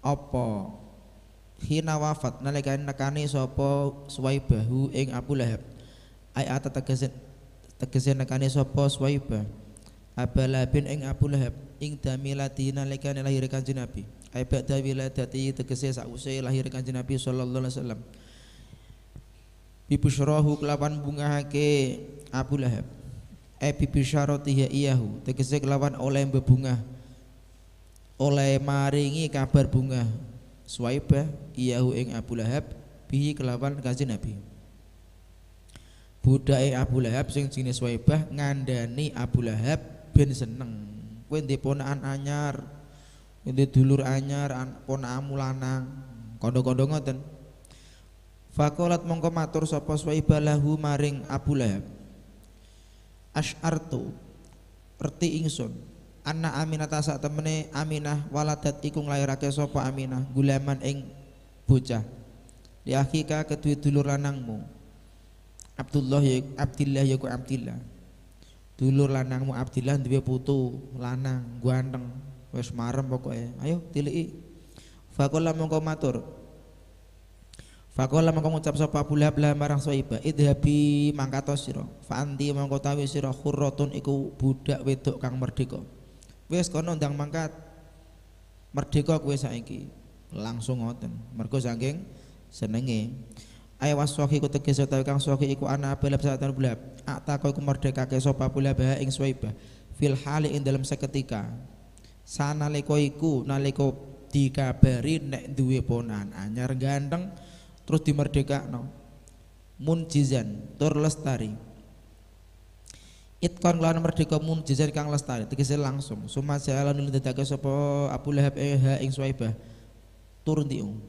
apa hina wafat nalikane nekani sapa Suwaibahu ing Abu Lahab ai ata tegese nekani sapa Suwaibah Abu Lahabin ing Abu Lahab ing damilati nalikane lahir Kanjeng Nabi ai ba'da wiladati tegese sakwise lahir Kanjeng Nabi sallallahu alaihi wasallam bibusyrahu kelawan bungahake Abu Lahab bibisyaratiha iyahu tegese kelawan oleh bebungah oleh maringi kabar bunga Suwaibah iyahu ing Abu Lahab bihi kelawan Kanjeng Nabi budake Abu Lahab sing jenenge Suwaibah ngandani Abu Lahab ben seneng kowe ndek ponakan anyar ndek dulur anyar ponakmu lanang kondo-kondo ngoten faqalat mongko matur sapa Suwaibah lahu maring Abu Lahab asy'artu erti ingsun anna Aminah sak temene Aminah waladat iku nglairake sapa Aminah gulaman ing bocah li akhika kedue dulur lanangmu Abdullah dulur lanangmu Abdillah duwe putu lanang ganteng wis marem pokoke ayo tiliki faqala mongko matur faqala mongko ngucap sapa Abu Lahab marang Suwaibah idhabi mangkato sira fa anti mongko tawi sira khurratun iku budak wedok kang merdeka wis kono ndang mangkat merdeka kowe saiki langsung ngoten mergo saking senenge ay waswahi ku tegese utawi kang swahi iku ana Abu Lahab satan Abu Lahab atako iku merdekake sapa Abu Lahab ing Suwaibah fil hali ing dalam seketika sanalika iku nalika dikabari nek duwe ponakan anyar ganteng terus dimerdekakno munjizan tur lestari Itkon lan merdeka munjizan kang lestari tegese langsung summa jalan ndadake sapa Abu Lahab ing Suwaibah turdiu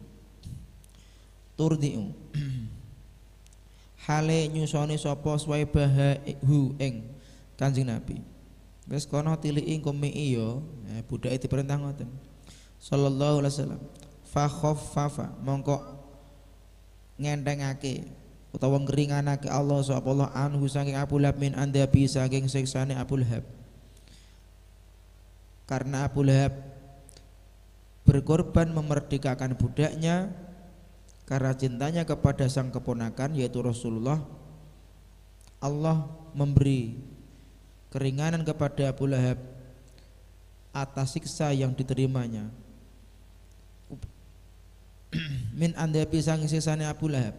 hale nyusoni sapa Suwaibah hu ing Kanjeng Nabi wis kono tiliki komiki ya budake diperintah ngoten sallallahu alaihi wasallam fa khaffafa mongko ngendengake utawa ngringanake Allah subhanahu anhu saking Abu Lahab min andabi saking siksane Abu Lahab karena Abu Lahab berkorban memerdekakan budaknya karena cintanya kepada sang keponakan yaitu Rasulullah. Allah memberi keringanan kepada Abu Lahab atas siksa yang diterimanya min andabi sang siksane Abu Lahab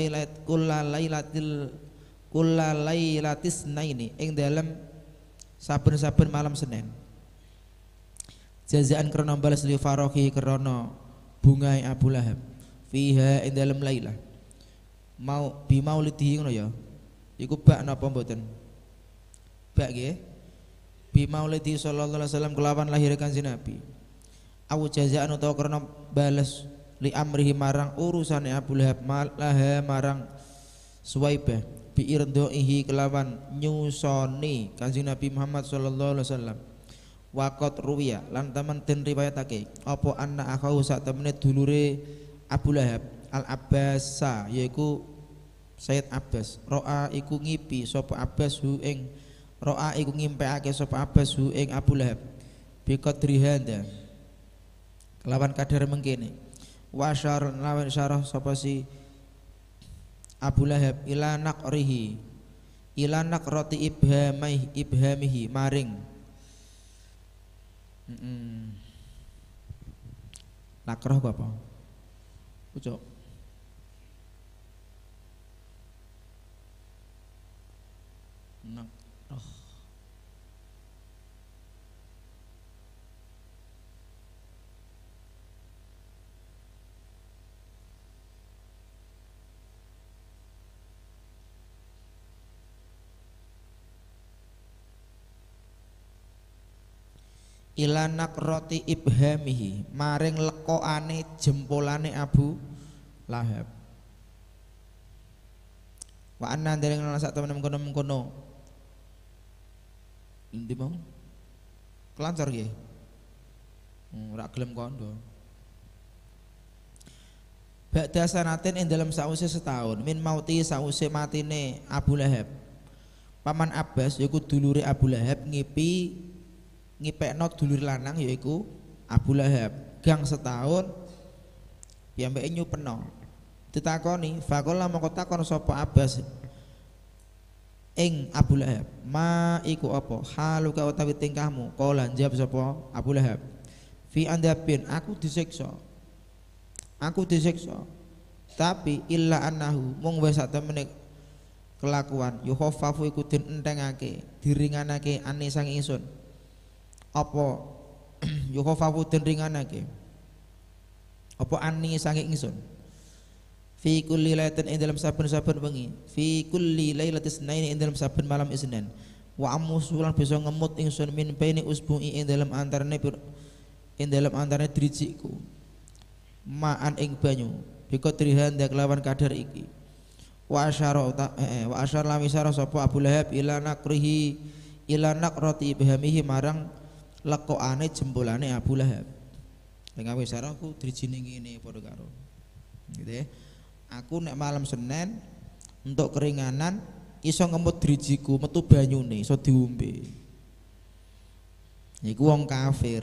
kullalailatis naini ing dalam saben-saben malam Senin jazaan krana balas li farohi krana bungae Abu Lahab fiha ing dalam lailah mau bi maulidihi ngono ya iku bak napa mboten bak nggih bi maulidi sallallahu alaihi wasallam kelawan lahir Kanjeng Nabi au jazaan utawa krana balas li amrihi marang urusane Abu Lahab malaha marang Suwaibah bi irdaihi kelawan nyusoni Kanjeng Nabi Muhammad sallallahu alaihi wasallam waqat ruwiya lan taman den riwayatake apa anna akhahu sak temene dulure Abu Lahab Al Abbasa yaiku Sayyid Abbas ro'a iku ngipi sapa Abbas hu ing ro'a iku ngimpeake sapa Abbas hu ing Abu Lahab bi qadrihanda kelawan kadar mengkene wa syar lawan syarah sapa si Abu Lahab ila naqrihi ila naqrati ibhamihi maring nakroh apa ucok nakroh ilanak roti ibhamihi maring lekokane jempolane Abu Lahab wa anna dereng lan sak temen mengkono endi mau kelancar nggih ora gelem kondo ba'da sanatin ing dalam sause setahun min mauti sause matine Abu Lahab paman Abbas yaiku dulure Abu Lahab ngipekno dulur lanang yaiku Abu Lahab gang setahun piyambake nyupeno ditakoni faqala mongko takon sapa Abbas ing Abu Lahab ma iku apa haluka utawi tingkahmu qala jawab sapa Abu Lahab fi andabin aku disiksa tapi illa annahu mung wis sak temene kelakuan yukhaffafu iku den entengake diringanake ane sang ingsun apa yukhaffafu den ringanake apa ani sang ingsun fi kulli lailatin ing dalam saben-saben wengi fi kulli lailatis naini ing dalam saben malam Isnin wa amusulan bisa ngemut ingsun min baini usbu'i ing dalam antarane drijiku ma'an ing banyu biko trihan dak lawan kadar iki wa asyara lam isara sapa Abu Lahab ila naqrati bihamihi marang lekokane jempolane Abu Lahab dengan isara aku drijine ngene padha karo gitu ya aku nek malam Senin untuk keringanan iso ngemut drijiku metu banyune iso diombe iku wong kafir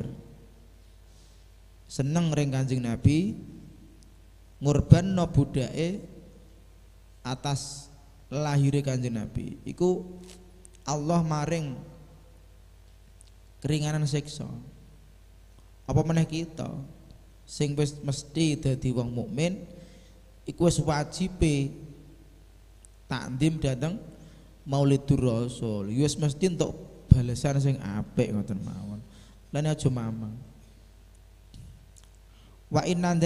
seneng ring Kanjeng Nabi ngurbanno budake atas lahire Kanjeng Nabi iku Allah maring keringanan siksa apa meneh kita sing wis mesti dadi wong mukmin iku wis wajibe takdim dateng Maulidur Rasul wis mesti entuk balasan sing apik ngoten mawon lan aja mamang wa anna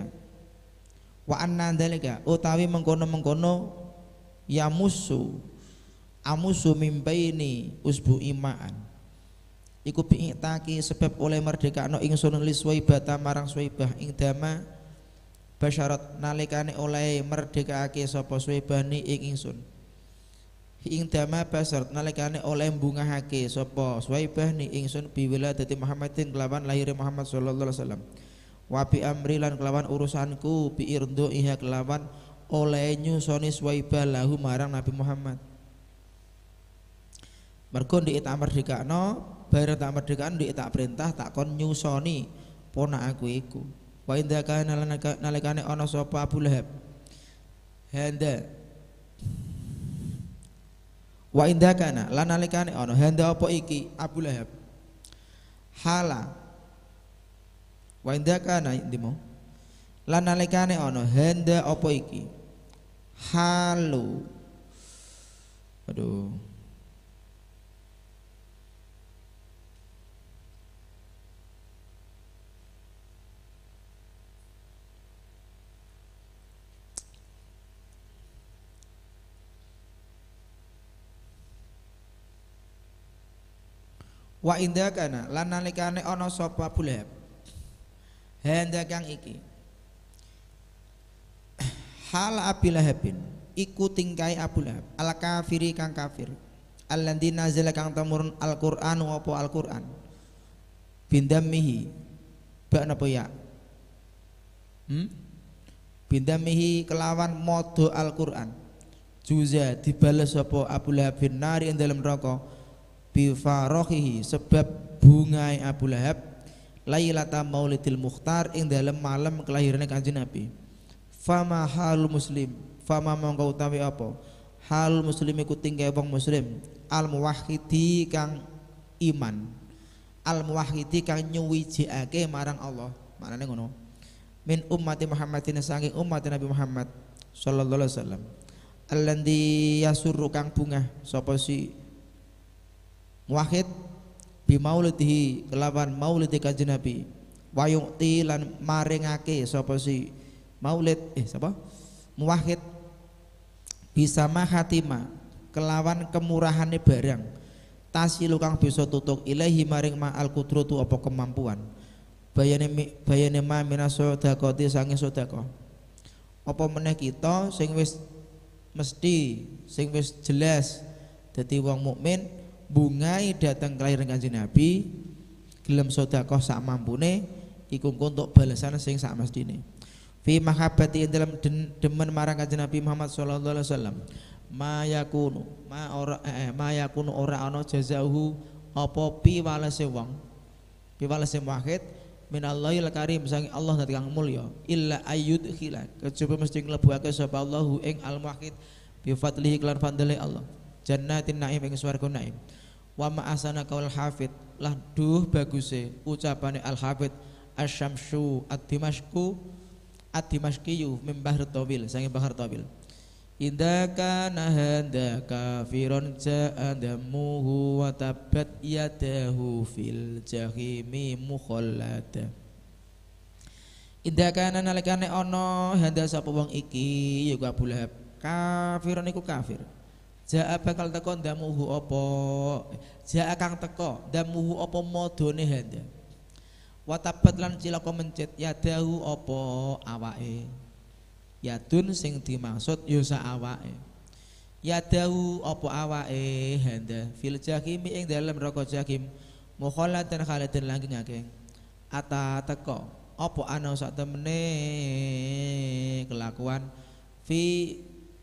dzalika utawi mengkono-mengkono ya amusu mimbaini usbu imaan iku bi'taki sebab oleh merdekakno ingsun li Suwaibah marang Suwaibah ing dama basyarat nalikane oleh merdekake sapa Suwaibah ni ing ingsun ing dama basyarat nalikane oleh mbungahake sapa Suwaibah ni ingsun biwiladati Muhammadin kelawan lahir Muhammad sallallahu alaihi wasallam wa bi amri lan kelawan urusanku bi irdo iha kelawan oleh nyusoni Suwaibah lahu marang Nabi Muhammad mergo ndek tak merdekakno bareng tak merdekakno ndek tak perintah tak kon nyusoni ponakku iku wa inda kana nalikane ana sapa Abu Lahab handa wa inda kana lan nalikane ana handa apa iki Abu Lahab hala wa inda kana ndimo lan nalikane ana handa apa iki halu aduh wa inda kana lan nalikane ana sapa Abu Lahab handa kang iki hal Abi Lahabin iku tingkai Abu Lahab al kafiri kang kafir alladzi nazala kang tamurun Al-Qur'an apa Al-Qur'an bindamihi bak napa ya bindamihi kelawan modo Al-Qur'an juza dibales apa Abu Lahab bin nari ing dalem neraka bi farahihi sebab bungai Abu Lahab lailata maulidil mukhtar ing dalem malam kelahirane Kanjeng Nabi fama halul muslim fama mongko utawi apa halul muslim iku tinggal wong muslim al muwahhidi kang iman al muwahhidi kang nyuwijikake marang Allah maknane ngono min ummati Muhammadin saking umat Nabi Muhammad sallallahu alaihi wasallam alladzi yasurru kang bungah sapa si muwahhid bi maulidihi kelawan maulid Kanjeng Nabi wa yu'ti lan maringake sapa si maulid sapa muwahhid bisa mahatima kelawan kemurahane barang tasilu kang bisa tutuk ilahi maring ma al qudratu apa kemampuan bayane ma minasodaqati sange sedekah apa meneh kita sing wis mesti sing wis jelas dadi wong mukmin bungai datang kelahiran Kanjeng Nabi gelem sedekah sak mampune iku untuk balasan sing sak mestine fi mahabbati dalam demen marang Kanjeng Nabi Muhammad sallallahu alaihi wasallam ma yakunu ora ana jazauhu apa piwalese wong piwalese muwahhid minallahil karim sange Allah dadi kang mulya illa ayyudkhila kejaba mesti nglebokake sapa Allahu ing al-muwahhid bi fadlihi lan fadli Allah jannatin naim ing swarga naim wa ma asana qaul hafid lah duh baguse ucapane al-hafid asyamsu ad-dimashqiyu min bahr tawil sange bahar tawil indaka nahanda kafiron ja'adamuhu wa tabat yadahu fil jahimi mukhallada indaka nalikane ana handa sapa wong iki ya Abu Lahab kafiron iku kafir ja'a bakal teko damuhu apa ja'a kang teko damuhu apa modone handa wa tabat lan cilaka mencit yadahu apa awake yadun sing dimaksud ya sak awake yadahu apa awake handa fil jahim ing dalem neraka jahim mukhallatan khalidan langgengake ata teko apa ana sak temene kelakuan fi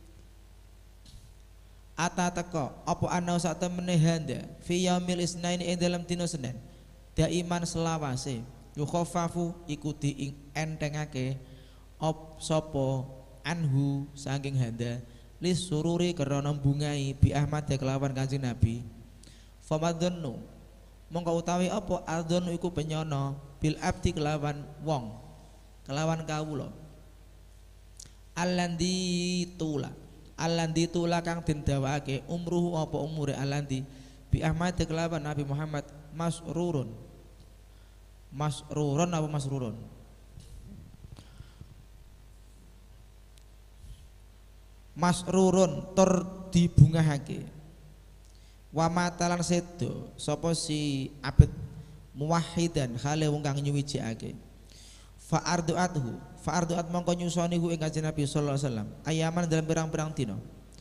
ata teko apa ana sak temene handa fi yaumil isnain ing dalem dina Senin daiman selawase yukhaffafu iku dientengake sapa anhu saking handa lis sururi karena bungai bi Ahmad kelawan Kanjeng Nabi famadhannu mongko utawi apa adzon iku penyono bil abdi kelawan wong kelawan kawula alandi tula kang den dawake umruhu apa umure alandi bi Ahmad kelawan Nabi Muhammad masrurun apa masrurun masrurun tur dibungahake wa matalan sedo sapa si abad muwahhidan khale wong kang nyuwijake fa arduat mongko nyusoni hu ing Kanjeng Nabi sallallahu alaihi wasallam ayaman dalam pirang-pirang dina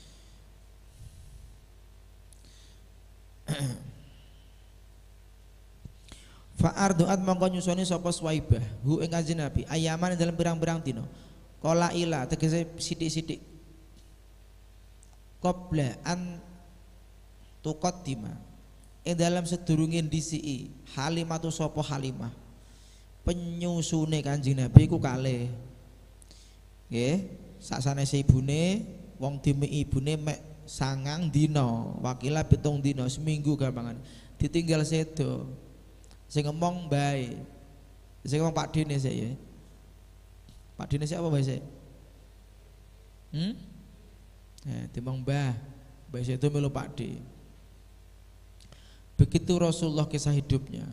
fa arduat mongko nyusoni sapa Suwaibah hu ing Kanjeng Nabi ayaman dalam pirang-pirang dina qala ila tegese sithik-sithik qabla an tuqaddima ing dalam sedurunge ndisiki Halimatu sapa Halimah penyusune Kanjeng Nabi ku kalih nggih saksanese ibune wong dime ibune mek 9 dina wakila 7 dina seminggu gampangan ditinggal sedo sing ngomong bae sing ngomong Pak Dene sik ya Pak Dene sik apa bae sik timbang mbah itu melu Pak D. Begitu Rasulullah kisah hidupnya.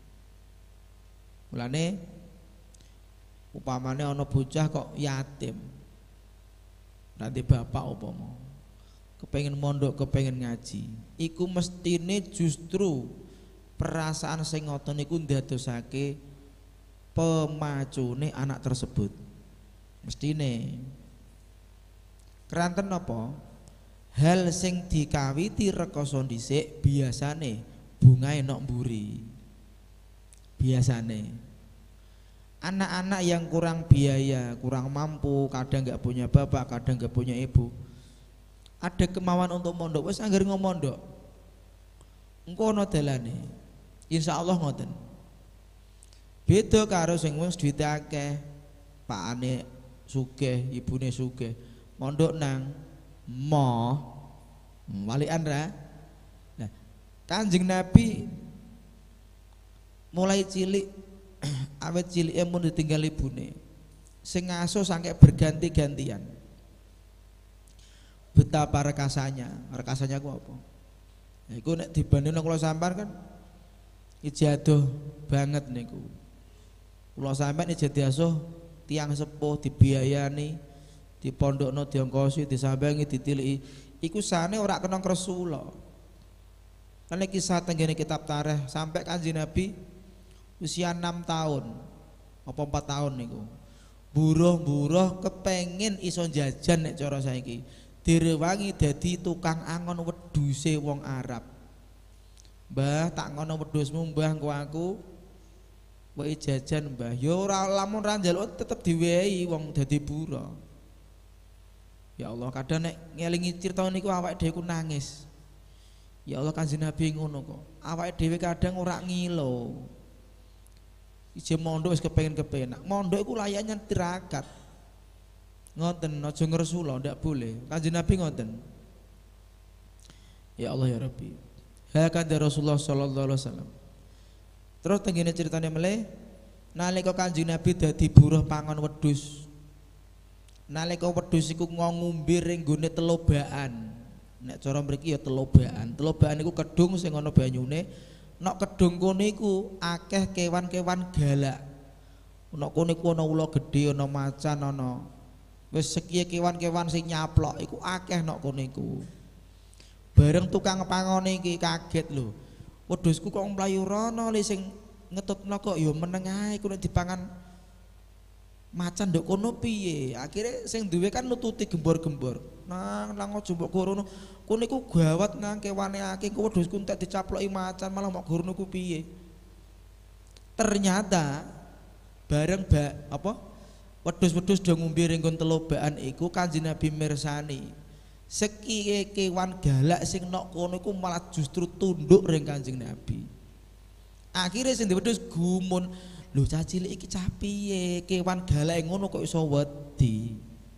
Mulane upamane ana bocah kok yatim. Nanti bapak upama kepengin mondok, kepengin ngaji, iku mestine justru perasaan sing ngoten niku ndadosake pemacune anak tersebut. Mestine keranten apa hal sing dikawiti rekoso dhisik biasane bungae nok mburi biasane anak-anak yang kurang biaya kurang mampu kadang nggak punya bapak kadang nggak punya ibu ada kemauan untuk mondok wis anggere ngomondok engko ana dalane insyaallah ngoten beda karo sing wis duwite akeh pakane sugih ibune sugih mondok nang walian ra. Nah, Kanjeng Nabi mulai cilik awet cilik mun ditinggal ibune sing ngasuh sampai berganti-gantian. Betapa rekasanya ku apa? Ya, iku nek dibandingno kula sampean kan ijadoh banget niku. Kula sampean ijadah asuh tiang sepuh dibiayani di pondokno diongkosi disambangi ditiliki iku sane ora kena kresula lan kisah tenggene kitab tarikh sampai Kanjeng Nabi usia 6 tahun apa 4 tahun niku buruh-buruh kepengin iso jajan nek cara saiki direwangi dadi tukang angon wedhuse wong Arab Mbah tak ngono wedhusmu Mbah engko aku wae jajan Mbah ya ora lamun ra njaluk tetep diwehi wong dadi buruh. Ya Allah kadang nek ngelingi cerita niku awake dhewe ku nangis. Ya Allah Kanjeng Nabi ngono kok. Awake dhewe kadang ora ngilo. Ije mondok wis kepengin-kepengin. Mondok iku layaknya tirakat. Ngoten aja ngresula ndak boleh. Kanjeng Nabi ngoten. Ya Allah ya Rabbi. Hakada Rasulullah sallallahu alaihi wasallam. Terus tengene ceritane meleh nalika Kanjeng Nabi dadi buruh pangon wedhus. Nalika wedhus iku ngombe ring gone telobaan. Nek cara mriki ya telobaan. Telobaan iku kedung sing ana banyune. Nek kedung kono iku akeh kewan-kewan galak. Nek kono iku ana ula gedhe, ana macan, ana wis sekiye kewan-kewan sing nyaplok iku akeh nek kono iku. Bareng tukang pangone iki kaget lho. Wedhusku kok mlayu rono li sing ngetutno kok ya meneng ae ku nek dipangan macan nduk kono piye. Akhire sing duwe kan nututi gembor-gembor. Nang aja mbok gorono. Kono iku gawat nang kewane akeh ku wedhusku entek dicaploki macan malah mbok gorono ku piye. Ternyata bareng wedhus-wedhus do ngombe ring telobaan iku Kanjeng Nabi mirsani. Sekiye kewan galak sing nok kono iku malah justru tunduk ring Kanjeng Nabi. Akhire sing wedhus gumun, lho cah cilik iki cah piye? Kewan galak ngono kok iso wedi.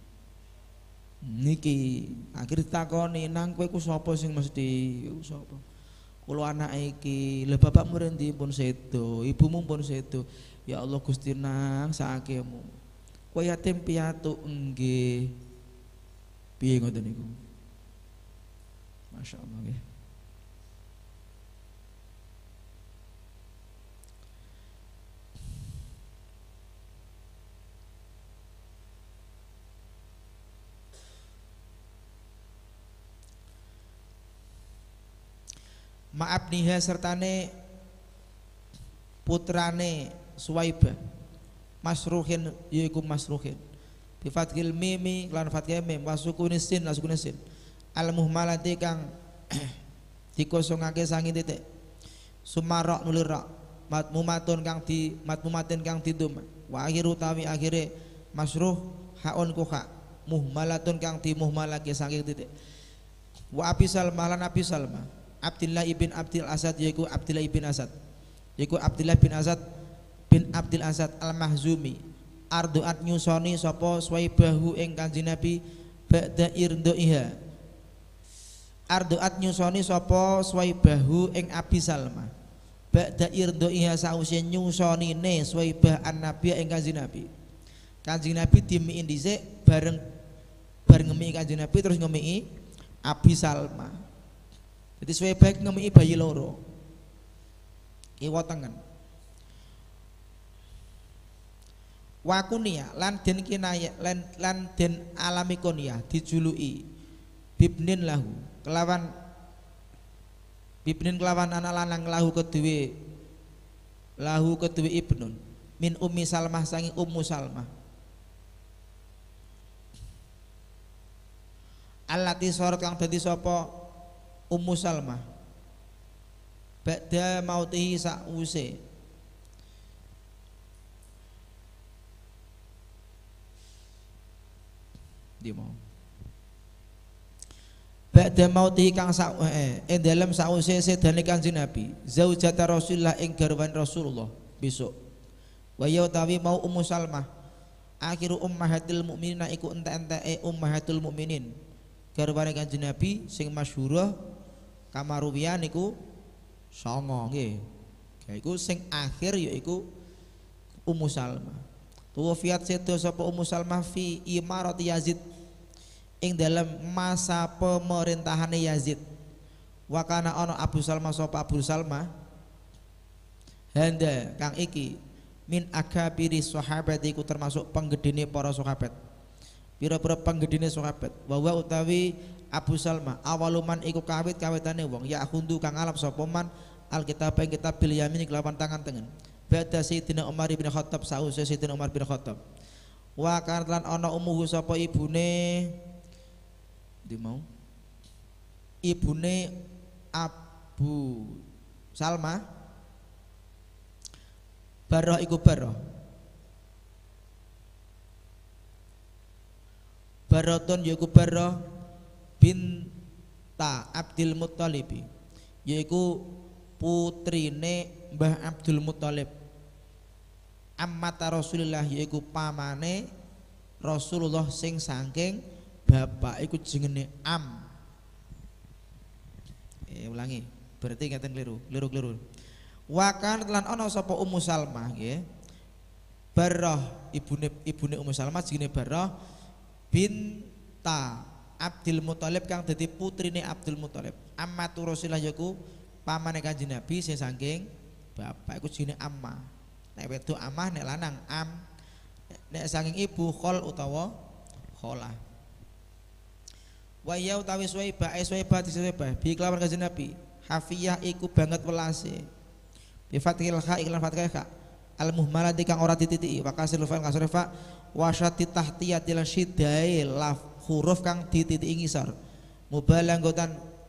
Niki akhire takoni, nang kowe ku sapa sing mesti sapa? Kula anake iki, lha bapakmu rendi pun sedo, ibumu pun sedo. Ya Allah Gusti nang sakemu. Kowe yatim piatu nggih. Piye ngoten niku? Masya Allah nggih. Ma'abniha sertane putrane Suwaibah Masruhin yaiku Masruhin bi fathil mimi lan fathil mim wa sukunis sin la sukunis sin al muhmalati kang dikosongake sangi titik sumarok nulir ra matmumatun kang didum wa akhir utawi akhire masruh haun ku ha muhmalatun kang dimuhmalake sangi titik wa abi salmah lan abi salmah Abdullah ibn Abdul Asad yaiku Abdullah ibn Asad yaiku Abdullah bin Asad bin Abdul Asad al-Mahzumi arduat nyusoni sapa Suwaibahu ing Kanjeng Nabi ba'da irdoiha arduat nyusoni sapa Suwaibahu ing Abi Salma ba'da irdoiha sause nyusonine Suwaibah an-Nabi ing Kanjeng Nabi. Kanjeng Nabi dimiin dhisik bareng ngemi Kanjeng Nabi terus ngemi Abi Salma. Jadi Suwaibah ngemi bayi loro kiwa tengen wakunia lan den kinaya lan den alami kunia dijuluki bibnin lahu kelawan anak lanang lahu kedue ibnun min ummi Salmah sangi ummu Salmah allati sorot kang dadi sapa ummu Salmah ba'da mautihi sa'use di mau ba'da mautihi kang ing dalem sa'use sedane Kanjeng Nabi zaujata Rasulullah ing garwan Rasulullah besok wa ya utawi mau ummu Salmah akhiru ummahatil mukminin iku ente-enteke ummahatul mukminin garwane Kanjeng Nabi sing masyhurah kamaruwiyan niku songo nggih. Iku sing akhir yaiku Ummu Salmah. Tuwafiyat sedo sapa Ummu Salmah fi imarati Yazid ing dalam masa pemerintahane Yazid. Wa kana ana Abu Salmah sapa Abu Salmah handa kang iki min akabiri sahabat iku termasuk penggedene para sahabat. Pira-pira penggedene sahabat. Wa utawi Abu Salmah awaluman iku kawit-kawitane wong ya hundu kang alap sapa man alkitab ing kitab bil yamin kelawan tangan tengen ba'da Sayyidina Umar bin Khattab sause Sayyidina Umar bin Khattab wa kan ana umuhu sapa ibune di mau ibune Abu Salmah Barrah iku Barratun yaiku Barrah binta Abdul Muttalib yaiku putrine Mbah Abdul Muttalib ammata Rasulillah yaiku pamane Rasulullah sing saking bapak iku jenenge Am. Ulangi, berarti ngaten keliru. Wa kan lan ana sapa Ummu Salmah nggih. Barrah ibune Ummu Salmah jenenge Barrah binta Abdul Muthalib kang dadi putrine Abdul Muthalib. Ammatu Rasulillah yaiku pamane Kanjeng Nabi sing saking bapak iku jenenge Amma. Nek wedok Ammah, nek lanang Am. Nek saking ibu Khol utawa Kholah. Wa ya utawi Suwaibah bi kelawan Kanjeng Nabi. Hafiyah iku banget welase. Bi fathil kha iklan fathil kha. Al muhmalati kang ora dititiki wa kasrul fa kasrul fa wa syati tahtiyatil syidai laf huruf kang dititiki ngisor. Mubalanggotan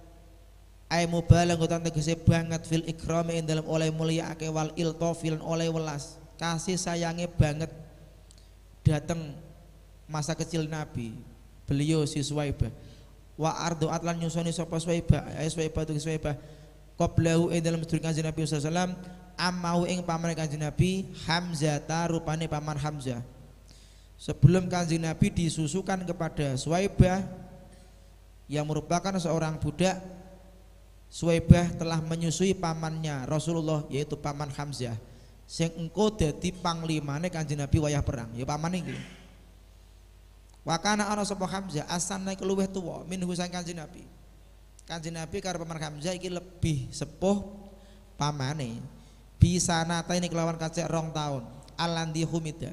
tegese banget fil ikrami ing dalem oleh mulyaake wal iltofil oleh welas. Kasih sayange banget dateng masa kecil Nabi. Beliau si Suwaibah. Wa ardu atlan nyusoni sapa Suwaibah qablahu ing dalem sedurunge Kanjeng Nabi sallallahu alaihi wasallam amau ing pamane Kanjeng Nabi Hamzah rupane paman Hamzah. Sebelum Kanjeng Nabi disusukan kepada Suwaibah yang merupakan seorang budak, Suwaibah telah menyusui pamannya Rasulullah yaitu paman Hamzah sing engko dadi panglimane Kanjeng Nabi wayah perang ya paman iki. Wa kana ana sapa Hamzah asanna iku luwih tuwa minhu sang Kanjeng Nabi. Kanjeng Nabi karo paman Hamzah iki lebih sepuh pamane. Bisa nata ini kelawan kacek 2 tahun. Alandi humida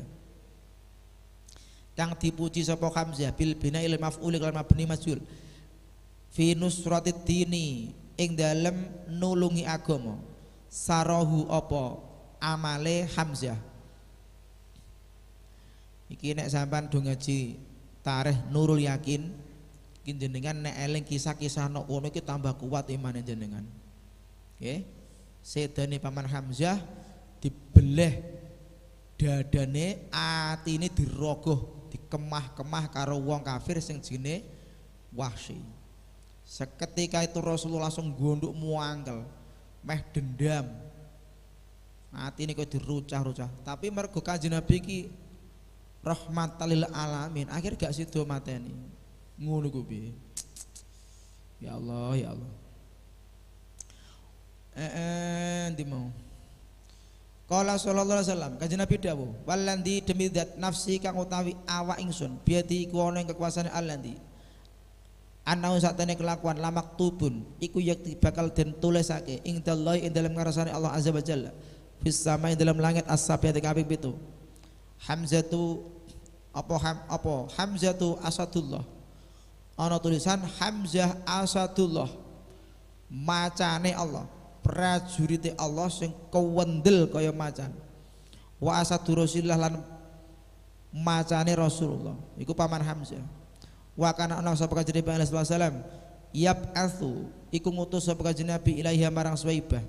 kang dipuji sapa Hamzah bil bina il maf'ul lan mabni majhul fi nusratid dini ing dalem nulungi agama sarahu apa amale Hamzah. Iki nek sampean do ngaji tarikh Nurul Yakin iki jenengan nek eling kisah-kisah nok ngono iki tambah kuat imane jenengan. Nggih. Sedane paman Hamzah dibeleh dadane atine dirogoh dikemah-kemah karo wong kafir sing jenenge Wahsy. Seketika itu Rasulullah langsung gondok muangkel meh dendam. Atine kok dirucah-rucah. Tapi mergo Kanjeng Nabi iki rahmatan lil alamin, akhir gak sido mateni. Ngono ku piye? Ya Allah, ya Allah. Ndi mau. Qala sallallahu alaihi wasallam, Kanjeng Nabi dawuh, "Walandi demi zat nafsi kang utawi awak ingsun, biati iku ana ing kekuasaan Allandi." Ana satene kelakuan lamak tubun iku yakti bakal den tulisake ing dalem ing dalem ngarsane Allah azza wa jalla. Fis sama ing dalem langit as-sabiati kaping 7. Hamzatu Hamzatu Asadullah. Ana tulisan Hamzah Asadullah. Macane Allah. Prajurite Allah sing kewendel kaya macan. Wa asadu Rasulillah lan macane Rasulullah iku paman Hamzah. Wa kana ana sapa kanjeng Nabi sallallahu alaihi wasallam yab'atsu iku ngutus sapa kanjeng Nabi ilaiha marang Suwaibah.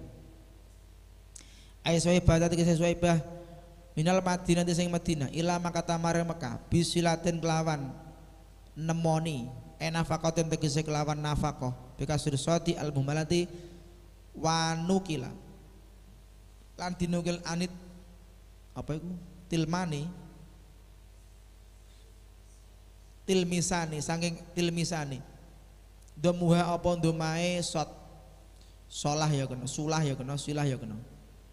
Ai Suwaibah dadi Suwaibah minal Madinah sing Madinah ila Makkah marang Mekah bisilatin kelawan nemoni enafaqatin tegese kelawan nafaqah bikasir soti al mumalati wanukila lan dinukil anit apa itu tilmisani saking tilmisani domuha apa domae sot solah ya kena sulah ya kena silah ya kena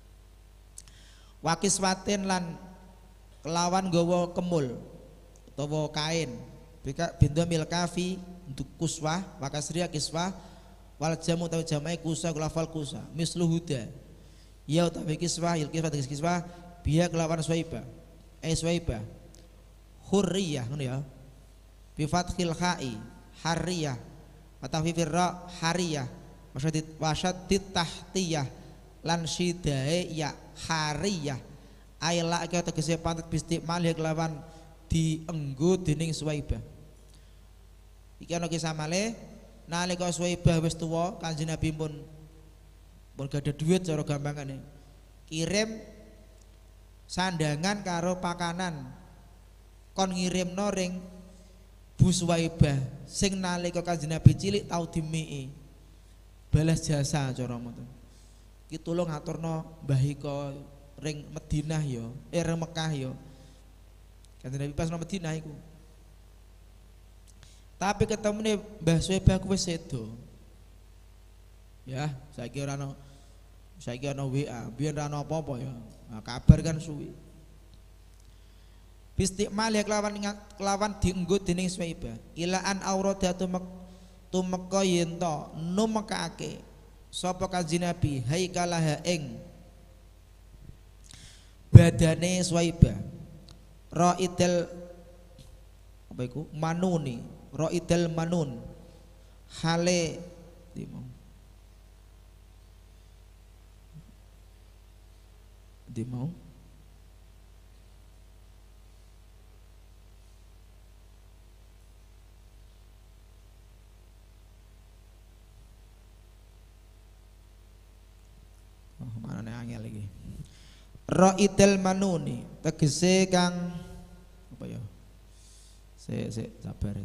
wakiswatin lan kelawan gawa kemul utawa kain bika bintu mil kafi untuk kuswah wakasriya kiswah wal jamu tahu jamai kusa kulafal kusa mislu huda ya utawi kiswah kiswah biya kelawan Suwaibah Suwaibah hurriyah ngono ya bi fathil kha'i harriyah wa tafifir ra hariyah wasyaddid tahtiyah lan sidae ya hariyah ayla iki tegese pantet bistimal ya kelawan dienggo dening Suwaibah. Iki ana kisah malih nalika Suwaibah wis tuwa Kanjeng Nabi pun gadah duit cara gampangane kirim sandangan karo pakanan kon ngirimno ring Bu Suwaibah sing nalika Kanjeng Nabi cilik tau dimiki balas jasa cara ngoten iki tulung ngaturno Mbah Iko ring Madinah ya, ring Mekah ya. Kanjeng Nabi pas nang Madinah iku. Tapi ketemune Mbah Suhaibah ku wis sedo. Ya, saiki ora ana WA, biyen ora ana apa-apa ya. Nah, kabar kan suwi. Bistikmal ya kelawan dienggo dening Suhaibah. Ila an auradatu tumeka yen to numekake sapa Kanjeng Nabi haikalaha ing badane Suhaibah. Ra'idal apa iku? Manuni, Ra'idal manun. Hale di mau mana nih angel lagi. Ra'idal manuni tegese kang apa ya? Sabar.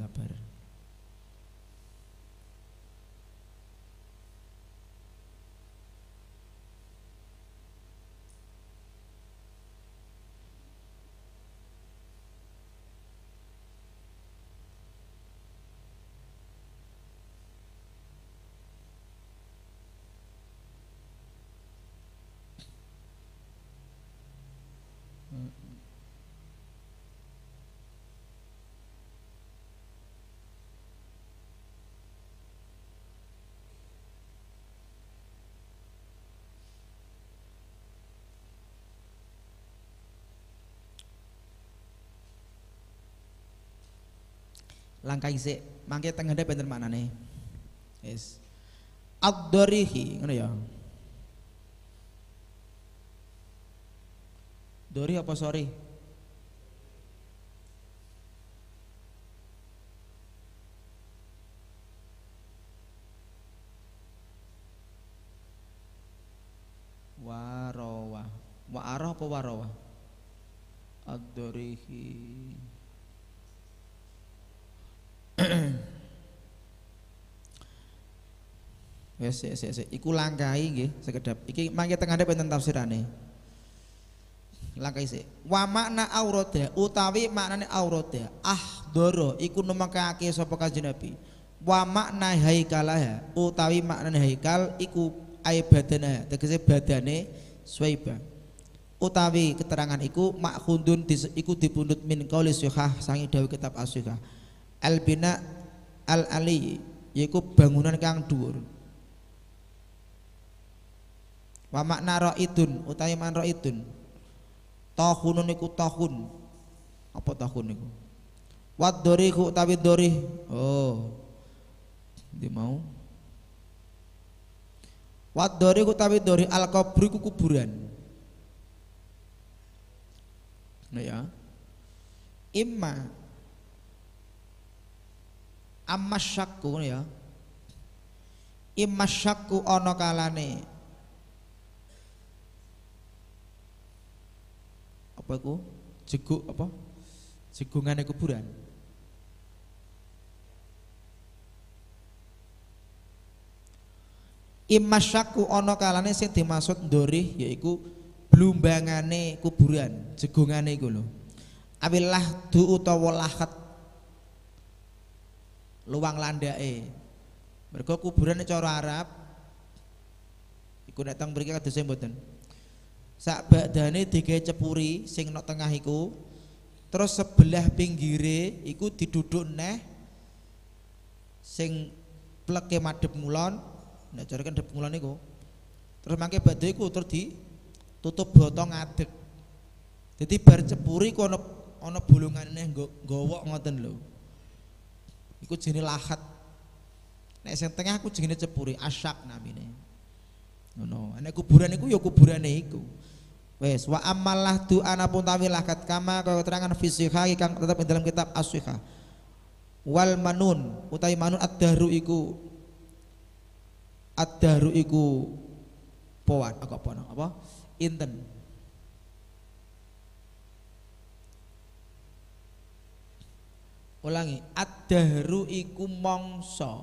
Langkah isik mangke tengene benten maknane. Yes. Ad-dorihi ngono ya. Dori apa sorry? Warawa. Wa'arah apa warawa? Ad-dorihi. Wes iku langkahi nggih sekedap. Iki mangke tengah enten tafsirane. Langkahi sik. Wa makna aurada utawi maknane aurada ahdara iku nemekake sapa Kanjeng Nabi. Wa makna haikalah utawi maknane haikal iku badana tegese badane Suhaibah. Utawi keterangan iku makhundun iku dipundhut min qauli Syuhah sangi dawuh kitab As-Syuhah. Al-bina al-ali yaiku bangunan kang dhuwur. Wa makna ra'idun utawi man ra'idun tahunun iku tahun. Apa tahun iku? Wad dorihu utawi dorih. Oh. Ndi mau? Wad dorihu utawi dorih al-qabri ku kuburan. Nah ya. Imma amma syakku ya. Imma syakku ana kalane apa iku? Jeguk apa? Jegungane kuburan. Imma syakku ana kalane sing dimaksud ndorih yaiku blumbangane kuburan, jegungane iku lho. Awilah du utawa lahat luwang landake. Mergo kuburan cara Arab iku nek teng mriki kadose mboten. Sak badane digawe cepuri sing nek tengah iku, terus sebelah pinggire iku diduduk neh sing pleke madhep ngulon. Nek jare kan madhep ngulon iku. Terus mangke badhe iku terus ditutup botong ngadeg. Jadi bar cepuri ku ana bolongane neh nggowok ngoten lho. Iku jenenge lahat. Nek sing tengah ku jenenge cepuri, asyak namine. Ngono. Nek kuburan iku ya kuburane iku. Wes wa amalah tu anapun tawi lahat kama kaya keterangan fisihah kang tetep ing dalam kitab As-Sihah. Wal manun utawi manun ad-dahru iku poan apa? Inten. Ulangi, ad-dahru iku mangsa.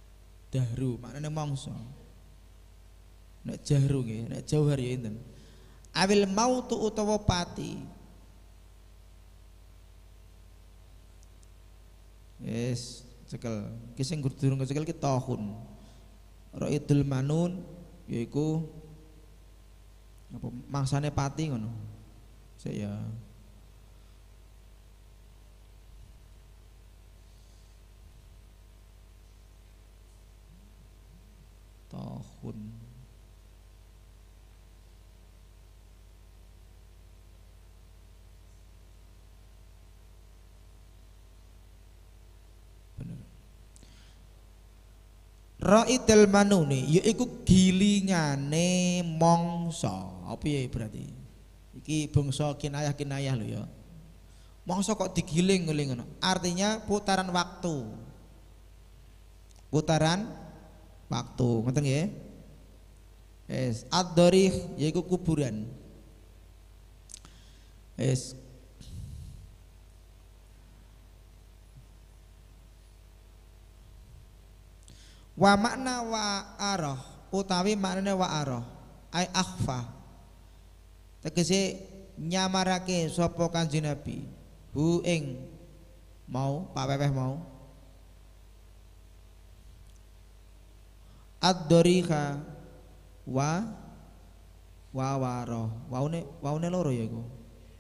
Dahru maknane mangsa. Nek jahru nggih, nek jauhar ya inten. awil mautu utawa pati. Yes, cekel. Ki sing durung kecekel ki tahun. Ra'idul manun yaiku apa mangsane pati ngono. Saya tahun bener. Ra'idul manuni yaiku gilingane mangsa. Apa ya berarti? Iki bangsa kinayah-kinayah lho ya. Mangsa kok digiling-giling ngono. Artinya putaran waktu. Putaran waktu, ngoten nggih. Yes, ad-dharih yaiku kuburan. Yes. Wa makna wa arah utawi maknane wa arah ai akhfa tegese nyamarake sapa Kanjeng Nabi hu ing mau paweweh mau ad-dariha wa warah waune loro ya iku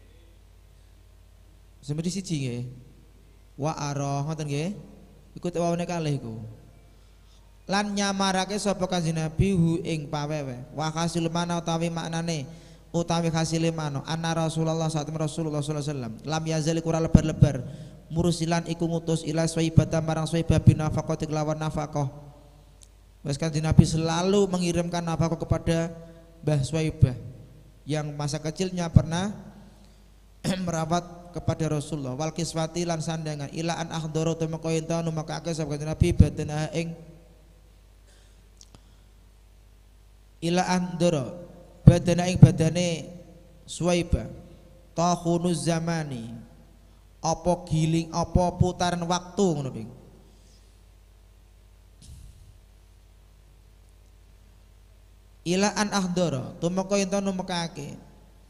semedi siji nggih wa arah ngoten nggih iku waune kalih iku lan nyamarake sapa Kanjeng Nabi hu ing pawewe wa hasil mana utawi maknane utawi hasile mano anna Rasulullah saat Rasulullah sallallahu alaihi wasallam lam yazali kura lebar-lebar mursilan iku ngutus ila swaibata marang swaibah binafaqati lawan nafaqah. Wes Kanjeng Nabi selalu mengirimkan nafaqah kepada Mbah Swaibah yang masa kecilnya pernah merawat kepada Rasulullah wal kiswati lan sandangan ila an akhdara tumeka enta numakake sapa Kanjeng Nabi badana ing ila andara badana ing badane Swaibah tahunuz zamani apa giling apa putaran waktu ngono Ding. Ila an ahdara tumeka ento numekake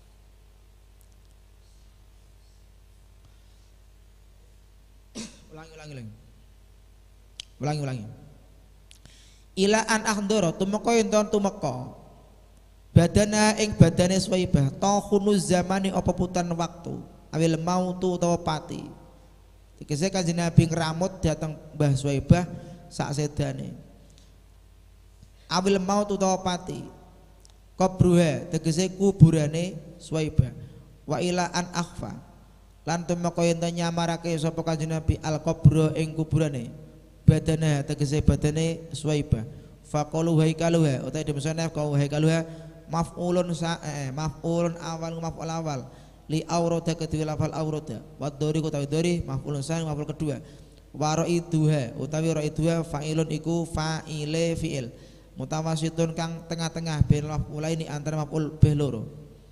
ulangi ila an ahdara tumeka ento tumeka badana ing badane Swaibah tahunuz zamani apa putaran waktu awil mautu utawa pati tegese Kanjeng Nabi ngramut datang Mbah Swaibah sak sedane awil mautu utawa pati qabruha tegese kuburane Swaibah wa ila an akhfa lan tumeka yen nyamarake sapa Kanjeng Nabi al qabra ing kuburane badana tegese badane Swaibah faqalu haikaluha utawa dimaksudna kau haikaluha maf'ulun maf'ulun awal li aurata kedua lafal aurata wa dhari utawi dhari maf'ulun sani maf'ul kedua wa ra'iduha utawi ra'iduha fa'ilun iku fa'ile fi'il mutawasitun kang tengah-tengah bain maf'ulaini antara maf'ul bih loro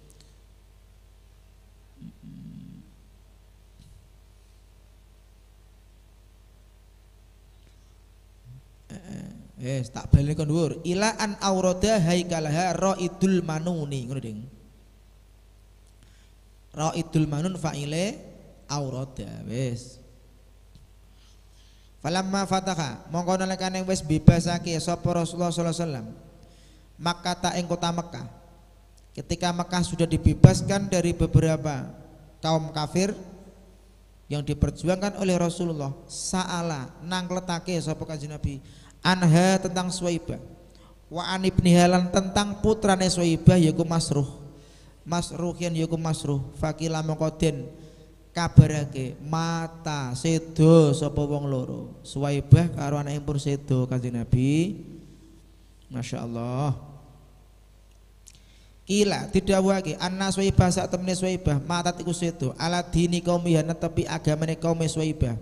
tak balik kon dhuwur ila an aurada haikalaha raidul manuni ngono Ding. Raidul manun fa'ile aurada wis. Falamma fataha mongko nalekane wis bebasake sapa Rasulullah sallallahu alaihi wasallam Makkah ta ing kota Mekah. Ketika Mekah sudah dibebaskan dari beberapa kaum kafir yang diperjuangkan oleh Rasulullah sa'ala nang letake sapa Kanjeng Nabi anha tentang Swaibah wa an ibni halan tentang putrane Swaibah yaiku Masruh yen yaiku Masruh fakila mongko den kabarake mata sedo sapa wong loro Swaibah karo anake pun sedo Kanjeng Nabi masyaallah ila didhawuhake anna Swaibah sak temene Swaibah mata iku sedo ala dini kaum yana tepi agamane kaum Swaibah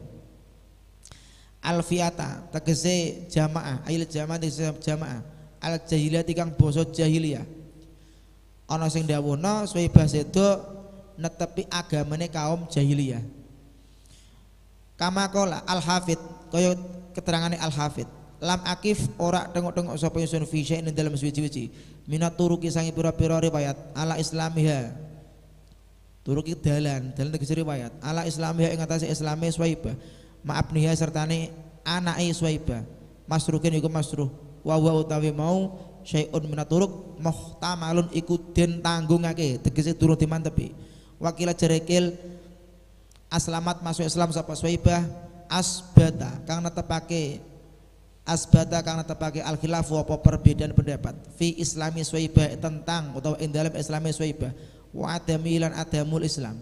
alfiata tegese jamaah ayil jamaah jamaah al jahiliyah kang basa jahiliyah ana sing dawuhna Swaibah sedo netepi agamane kaum jahiliyah kama qala al hafid kaya keterangane al hafid lam akif ora tengok-tengok sapa ingsun fi syai'in dalam suci-suci minat turuki sangi pira-pira riwayat ala islamiha turuki dalan tegese riwayat ala islamiha ing atase islame Suwaibah ma'abniha sertane anake Suwaibah masrukin iku masruh wa utawi mau syai'un minat turuk muhtamalun iku den tanggungake tegese durung dimantepi wakila jerekil aslamat masuk Islam sapa Suwaibah asbata kang netepake al khilafu apa perbedaan pendapat fi islami Suwaibah tentang utawa ing dalam islami Suwaibah wa adami lan adamul Islam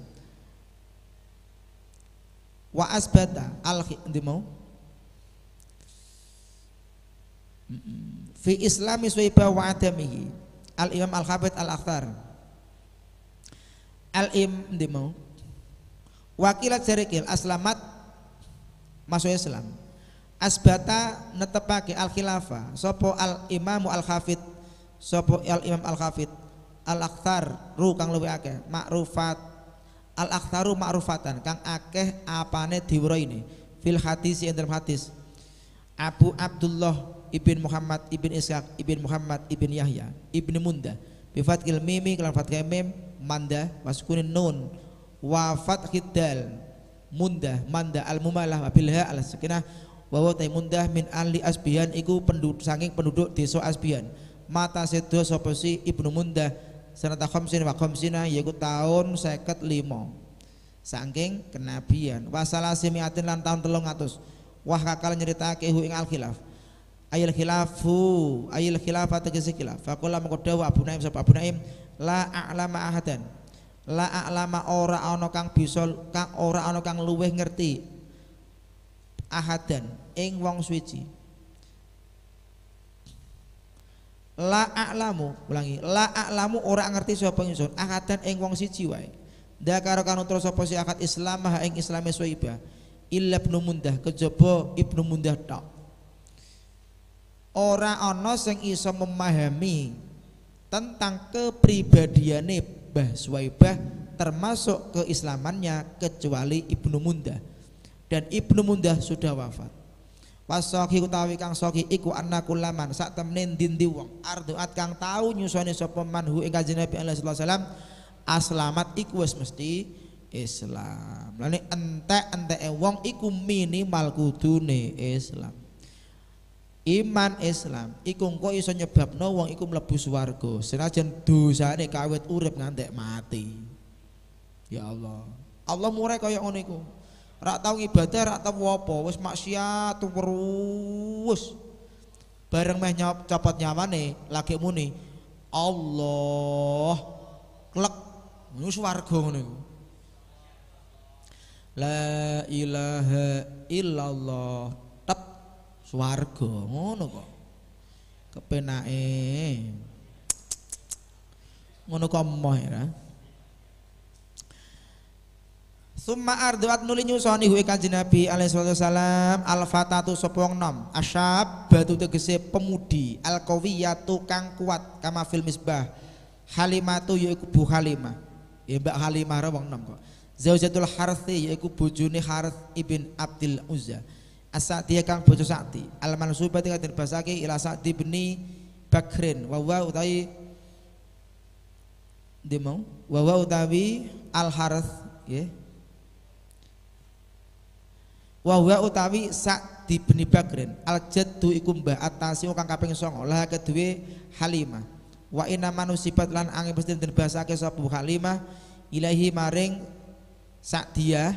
wa asbata mau fi islami Suwaibah wa adamihi al imam al hafidz al akhtar al mau wakilat jarikil aslamat masuk Islam asbata netepake al khilafah sapa al imamu al hafidz sapa al imam al hafidz al akhtar ru kang luwih akeh makrufat al akhtaru makrufatan kang akeh apane diwroine fil hadis ing dalam hadis Abu Abdullah ibn Muhammad ibn Ishaq ibn Muhammad ibn Yahya ibn Mundah bi fathil mim kelan fathil mim manda waskunin nun wa fathid dal Mundah manda al mumalah bilha al sakinah wa ta Mundah min ahli Asbihan iku penduduk saking penduduk desa Asbihan mata sedo sapa si Ibnu Mundah sanata khamsin wa khamsina yaiku tahun 55 saking kenabian wasala simiatin lan tahun 300 wah kakal nyeritake hu ing al khilaf ayil khilafah tegese khilaf faqala mengko Abu Naim sapa Abu Naim la a'lama ahadan la a'lama ora ana kang bisa ora ana kang luweh ngerti ahadan ing wong suci la a'lamu ulangi la a'lamu ora ngerti sapa ingsun ahadan ing wong siji wae dakaro kang utus sapa si akad Islam ing Islame Suwaibah illa Ibnu Mundah kejaba Ibnu Mundah tok ora ana sing iso memahami tentang kepribadiane Mbah Suwaibah termasuk keislamannya kecuali Ibnu Mundah dan Ibnu Mundah sudah wafat wasoki utawi kang soki iku anna kulaman sak temene dindi wong arduat kang tau nyusoni sapa manhu ing Kanjeng Nabi sallallahu alaihi wasallam aslamat iku wis mesti Islam lane entek-enteke wong iku minimal kudune Islam iman Islam iku engko iso nyebabno wong iku mlebu swarga senajan dosane kawit urip ngantek mati ya Allah Allah murai kaya ngono iku rak tau ibadah rak tau apa wis maksiat terus bareng meh copot nyawane lagi muni Allah klek wis swarga ngono iku la ilaha illallah tep swarga ngono kok kepenake ngono kok moh ya summa arduat nuli nyusoni hu Kanjeng Nabi alaihi wasallam al fatatu sapa nom asyab batu tegese pemudi al qawiyatu kang kuat kama fil misbah halimatu yaiku Bu Halimah ya Mbak Halimah ra wong nom kok zaujatul Harthi yaiku bojone Harth ibn Abdul Uzza as-Sa'di kang bojo Sa'di al mansubati kang dibasake ila Sa'di bin Bakrin wa wa utawi demong wa wa utawi al Harth nggih wa wa utawi Sa'di bin Bakrin al jaddu iku mbah atasi kang kaping 9 lah kedue Halimah wa inna manusibat lan angin mesti den basake sapa Halimah ilahi maring Sa'diyah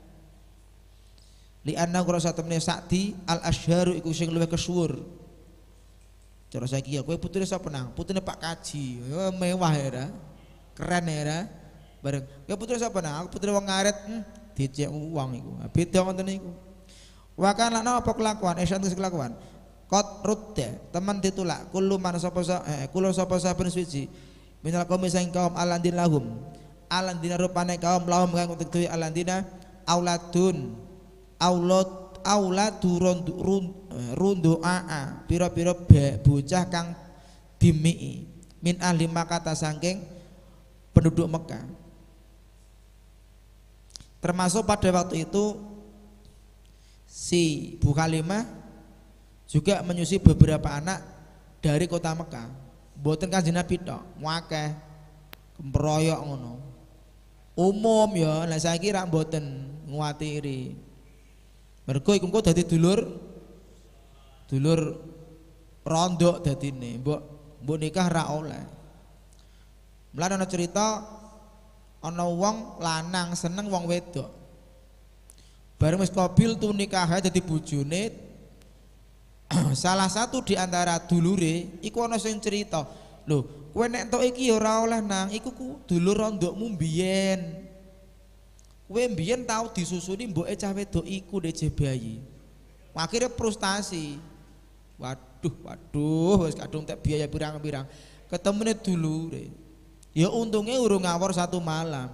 li anna qura satemene Sa'di al asyharu iku sing luwih kesuwur cara saiki ya kowe putune sapa nang putune Pak Kaji mewah ya keren ya bareng kowe putune sapa nang aku putune wong ngaret dicek uang iku beda ngoten niku wa kana apa kelakuan esatu kelakuan qad rudda teman ditulak kullu man sapa saben suci minal qaumi sing kaum alandin lahum alandina rupane kaum lahum kang utek alandina auladun rundu aa pira-pira bocah kang dimiki min ahli Makkah saking penduduk Mekah termasuk pada waktu itu si Bu Halimah juga menyusui beberapa anak dari kota Mekah Mboten Kanjeng Nabi tok, akeh kemproyok ngono. Umum ya, lah saiki rak mboten nguatiri. Mergo iku engko dadi dulur rondok dadine, mbok nikah ra oleh. Mulane ana cerita ana wong lanang seneng wong wedok. Bareng wis qabil tu nikahe dadi bojone. Salah satu di antara dulure iku ana sing cerita, "Lho, kowe nek entuk iki ya ora oleh nang, iku ku dulur rondokmu mbiyen. Kowe mbiyen tau disusuni mboke cah wedok iku ndek bayi." Akhirnya frustasi. Waduh, wis kadung tak biaya pirang-pirang. Ketemune dulure. Ya untungnya urung ngawur satu malam.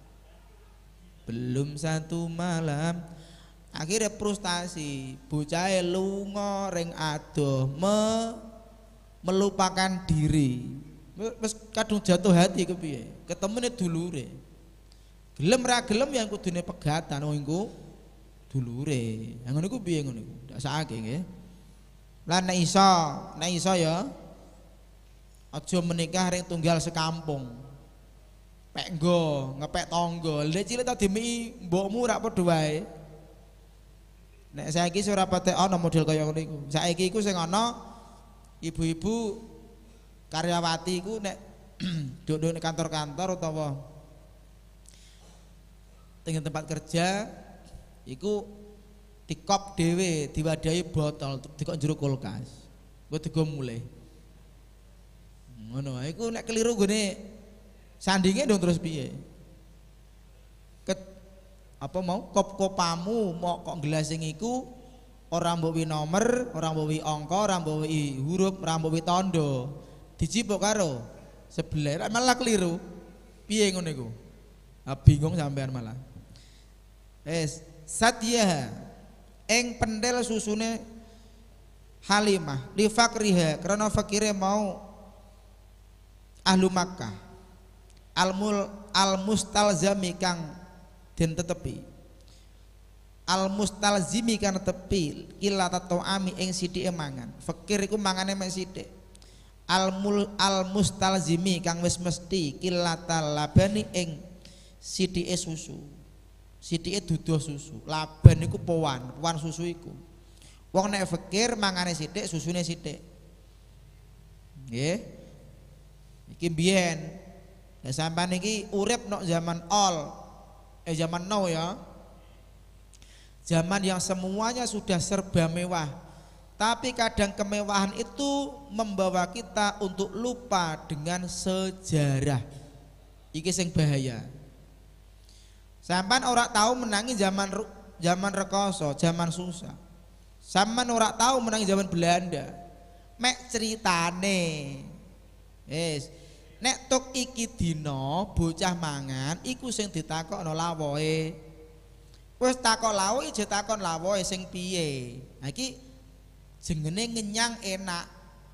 Belum satu malam. Akhirnya frustasi, bocahe lunga ring adoh melupakan diri. Wis kadung jatuh hati kepiye? Ketemune dulure. Gelem ra gelem yang kudune pegatan wong iku dulure. Yang ngono iku piye ngono iku? Ndak sakake nggih. Lah nek iso ya aja menikah ring tunggal sekampung. Pek nggo, ngepek tangga. Lek cilik tak dimiki mbokmu rak padha wae. Nek saiki ora patek ana model kaya ngono iku. Saiki iku sing ana ibu-ibu karyawati iku nek nduk-nduk nek kantor-kantor utawa teng tempat kerja iku dikop dhewe, diwadahi botol, dikok jero kulkas. Engko digo mulih. Ngono, iku nek keliru gone sandinge dong terus piye? Apa mau kop-kopamu mau kok gelasing iku ora mbok wi nomor, ora mbok wi angka, ora mbok wi huruf, ora mbok wi tanda. Dijipuk karo sebelah malah keliru. Piye ngono iku? Bingung sampean malah. Satya ing pendel susune Halimah li fakriha karena fakire mau ahlu Makkah al mustalzami kang den tetepi al mustalzimi kan tepi kila tato ami ing sithike mangan fakir iku mangane mek sithik al mustalzimi kang wis mesti kilatal labani ing sithike susu sithike duduh susu laban iku powan susu iku wong nek fakir mangane sithik susune sithik nggih iki mbiyen ya sampean iki urip nok zaman zaman now ya, zaman yang semuanya sudah serba mewah, tapi kadang kemewahan itu membawa kita untuk lupa dengan sejarah. Iki sing bahaya. Sampean ora tahu menangi zaman rekoso, zaman susah. Sampean ora tahu menangi zaman Belanda. Mek ceritane. Nek tok iki dina bocah mangan iku sing ditakokno lawohe. Wis takok lawohe aja takon lawohe sing piye. Ha iki jenenge ngenyang enak.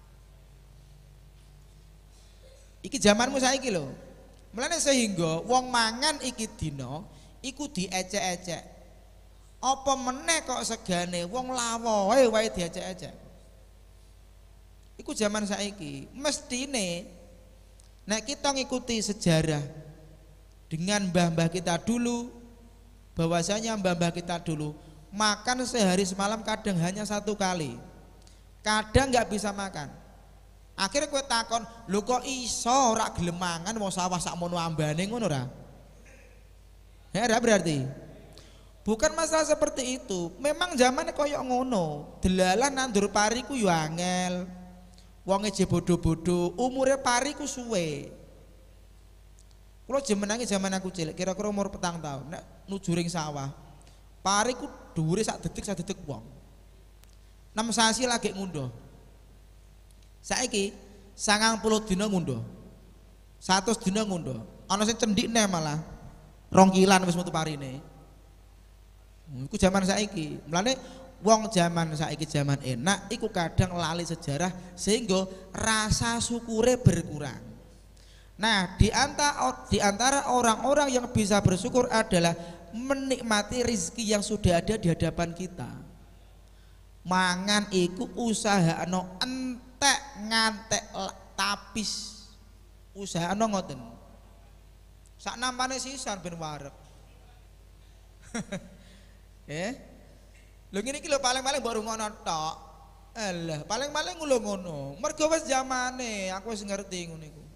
Iki zamanmu saiki lho. Mulane sehingga wong mangan iki dina iku diecek-ecek. Apa meneh kok segane wong lawohe wae diecek-ecek. Iku zaman saiki mestine nek kita ngikuti sejarah dengan mbah-mbah kita dulu, bahwasanya mbah-mbah kita dulu makan sehari semalam kadang hanya satu kali, kadang nggak bisa makan. Akhirnya kue takon, lho kok iso ora gelem mangan mau sawah sakmono ambane ngono ora? Ya berarti bukan masalah seperti itu. Memang zamannya koyo ngono, delalah nandur pari ku yo angel. Wonge je bodoh-bodoh, umure pari ku suwe. Kulo jemenange zaman aku cilik, kira-kira umur 4 tahun, nek nuju ring sawah. Pari ku dhuwure sak detik wong. 6 sasi lagi ngunduh. Saiki 90 dina ngunduh. 100 dina ngunduh. Ana sing cendhikne malah. 2 kilan wis metu parine. Iku zaman saiki. Mulane wong zaman saiki zaman enak iku kadang lali sejarah sehingga rasa syukure berkurang. Nah, di antara orang-orang yang bisa bersyukur adalah menikmati rezeki yang sudah ada di hadapan kita. Mangan iku usahakno entek ngantek tapis usahana ngoten sak nampane sisan ben wareg lho ngene iki lho paling-paling mbok rungono tok alah paling-paling lho ngono mergo wis zamane aku wis ngerti ngono iku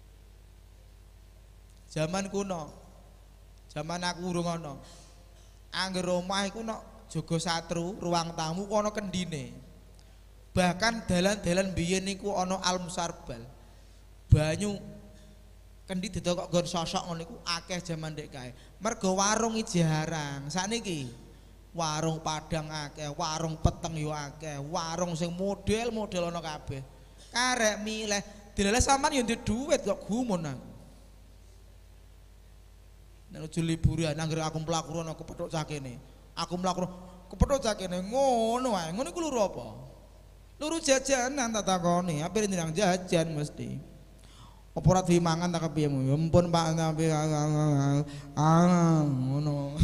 zaman kuno zaman aku urung ana angger omah iku nek jaga satru ruang tamu ana kendine bahkan dalan-dalan biyen niku ana almusarbal banyu kendi didok kok nggon sosok ngono iku akeh jaman ndek kae mergo warung iki jarang sakniki warung padang akeh warung peteng yo akeh warung sing model-model ana kabeh karek milih dilele sampean yo ndek dhuwit kok gumun aku nek ojo liburan anggere aku mlaku rono kepethuk cah kene aku mlaku kepethuk cah kene ngono ae ngono iku luru apa luru jajanan tak takoni apire ndang jajan mesti apa ora dimangan tak kepiye ya ampun Pak tapi ngono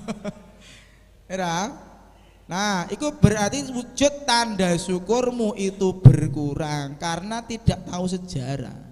era nah itu berarti wujud tanda syukurmu itu berkurang karena tidak tahu sejarah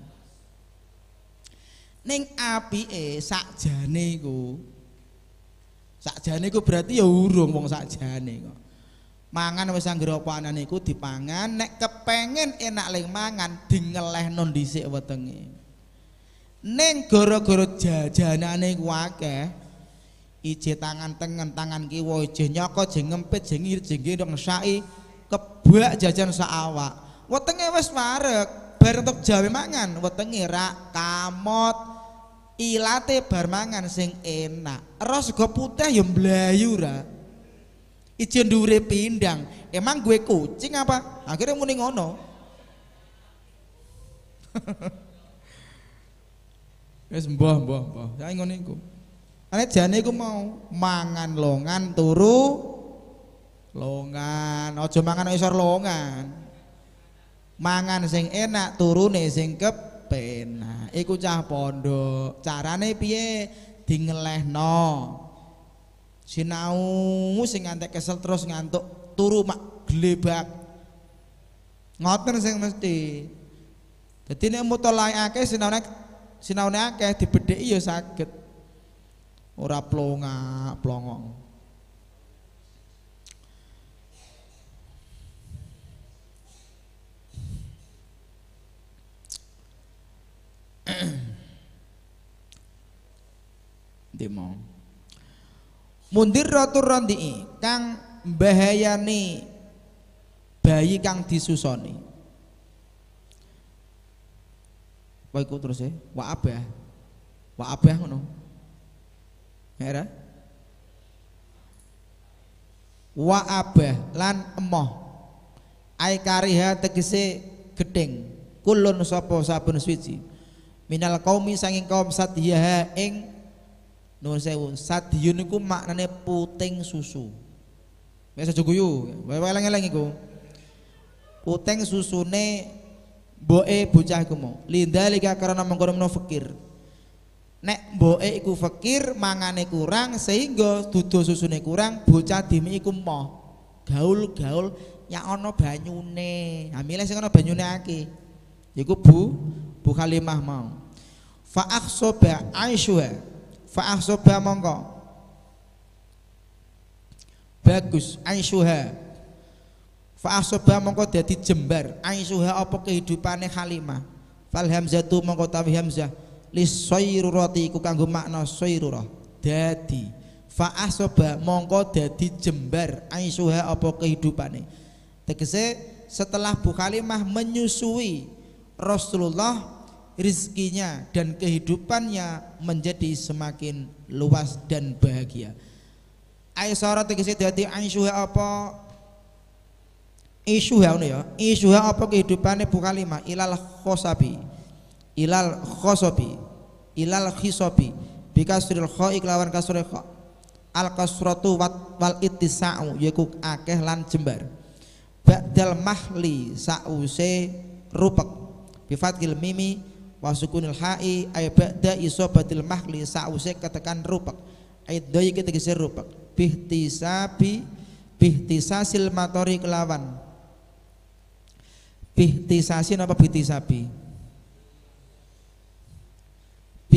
ning apike sakjane iku berarti ya urung wong sakjane kok mangan wis anggere apa anane iku dipangan nek kepengen enak ling mangan dingelehno dhisik wetenge ning gara-gara jajanane iku akeh ije tangan tengen tangan kiwa ije nyoko ije ngempit ije ngirit ije gendong saki kebak jajan sak awak wetenge wis wareg bareng tok jawe mangan wetenge rak kamot ilate bar mangan sing enak ero sego putih ya mblayu ra ije ndure pindang emang gue kucing apa akhirnya muni ngono wis mbah saya ngono iku ane jane iku mau mangan longan turu longan aja mangan isor longan mangan sing enak turune sing kepenak iku cah pondok carane piye dingelehno sinau sing ngantek kesel terus ngantuk turu mak glebak ngoten sing mesti dadi nek mutolae akeh sinaune akeh dibedheki ya saged ora plongong demo mundir rotur rondi kang bahayani bayi kang disusoni wa iku terus wa abah ngono era wa abah lan emoh ai kariha tegese gedeng kulun sapa saben suci minal qaumi sanging kaum sadhiya ing nuwun sewu sadhiyun niku maknane puting susu wis aja guyu weleng-eleng iku puting susune mboke bocah iku mau lindalika karena mengkono fakir nek mboke iku fakir mangane kurang sehingga dudu susune kurang bocah dimi iku moh gaul yang ana banyune ha milih sing ana banyune akeh iku bu kalimah mau fa akhsoba aishuha fa akhsoba mongko bagus aishuha fa akhsoba mongko dadi jembar aishuha apa kehidupane Halimah fal hamzatu mongko tawi hamzah lisayrurati iku kanggo makna sayrurah dadi fa akhsoba mongko dadi jembar aishuha apa kehidupane tegese setelah Bu Halimah menyusui Rasulullah rizkinya dan kehidupannya menjadi semakin luas dan bahagia. Aisyah tegese dadi Aisyah apa Aisyah ngono ya. Aisyah apa kehidupane Bu Halimah ilal khosabi ilal khisabi bikasril kha iklawan kasrul kha al kasratu wal ittisa'u yaiku akeh lan jembar ba'dal mahli sa'use rupek bifatil mimi wa sukunil ha'i ay ba'da isobatil mahli sa'use ketekan rupek ay doi tegese rupek bihtisasil matori kelawan bihtisasin apa bihtisabi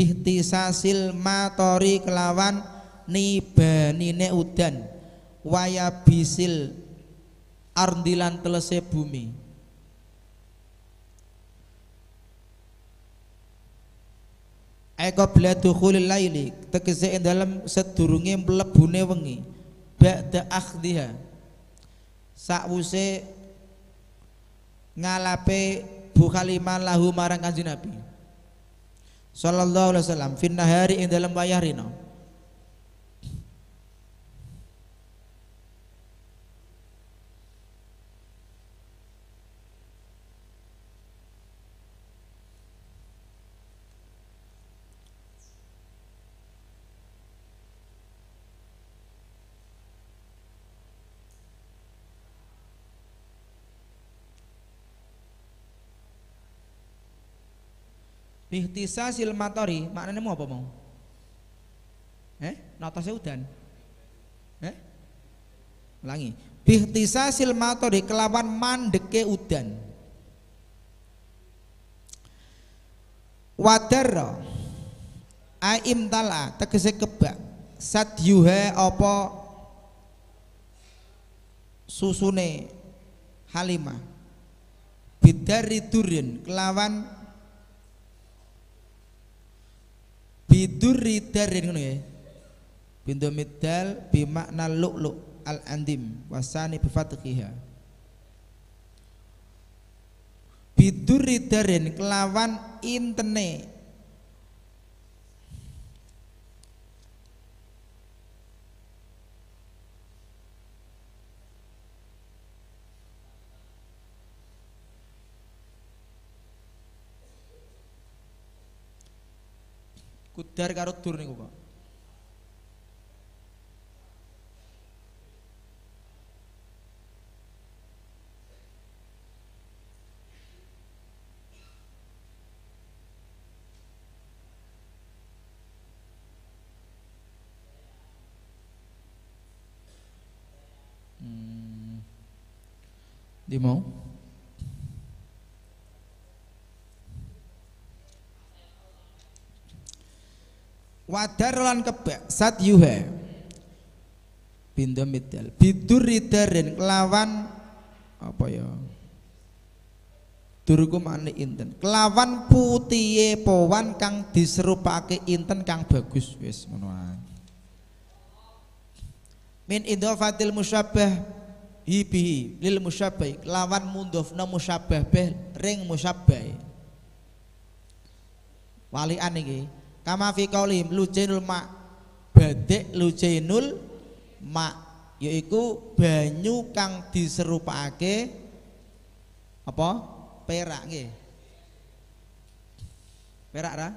bihtisasil matori kelawan nibanine udan waya bisil ardilan telese bumi. Eko bila dukhulil laili tegese ing dalam sedurunge mlebune wengi ba'da akhdhiha sakwuse ngalape Bu Khalimah lahu marang Kanjeng Nabi sallallahu alaihi wasallam fin nahari ing dalam wayah rina. Bihtisasil matori maknanya mau apa mau? Notase udan. Ulangi. Bihtisasil matori kelawan mandeke udan. Wadarra aim tala tegese kebak sadyuha apa susune Halimah bidari durin kelawan bidurri darin ngono ya. Bintu middal bimakna lu'lu' al-andim wasani bifathiha. Bidurri darin kelawan intene kudar karo dur niku Pak. Di mau wadar lan kebak sat yuha bintu middal bidurri darin kelawan apa ya durku mane inten kelawan putihe powan kang diserupake inten kang bagus wis ngono ae. Min idhafatil musyabbah hibihi lil musyabbah kelawan mundhofna musyabbah bih ring musyabbah walian iki kama fi qaulihim lujainul ma badek lujainul ma yaiku banyu kang diserupake apa perak nggih perak ra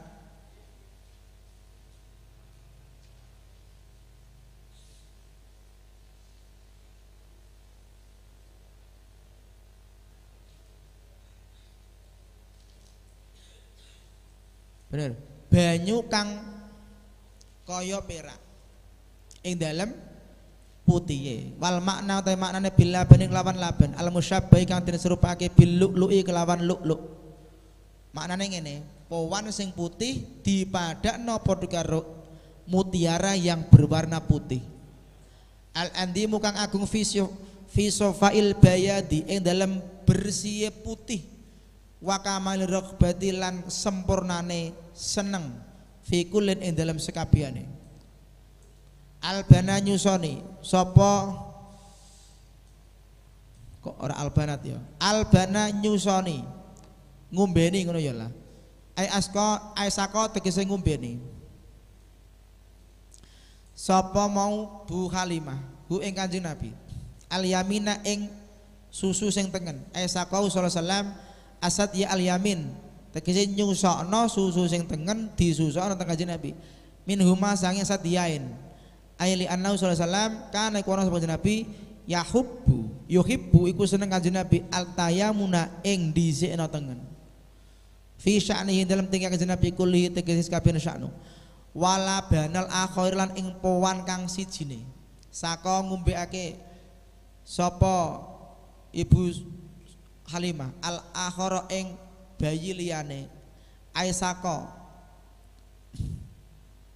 bener banyu kang kaya perak ing dalem putihe wal makna ta maknane bil laban kelawan laban al musyabbahi kang diserupake bil lu'lu'i kelawan lu'lu' maknane ngene powan sing putih dipadakno padha karo mutiara yang berwarna putih al andimu kang agung fi sofail bayadi ing dalem bersih putih wa kamal raghbati lan sempurnane seneng fi kullin ing dalam sekabehane albana nyusoni sapa kok ora albanat ya albana nyusoni ngombeni ngono ya lah ai saka tegese ngombeni sapa mau Bu Khalimah hu ing Kanjeng Nabi al yamina ing susu sing tengen ai saka sallallahu alaihi wasallam asad ya al yamin tegese nyusokno susu sing tengen disusokno teng Kanjeng Nabi min huma sange sadiyain ayli annahu sallallahu alaihi wasallam kana iku ana Kanjeng Nabi yuhibbu iku seneng Kanjeng Nabi altayamuna ing dhisikna tengen fi sya'nihi dalam tingkah Kanjeng Nabi kulli tegese kabeh sya'nu wala banal akhir lan ing powan kang sijine saka ngombeake sapa Ibu Halimah al akhara ing bayi liyane aisako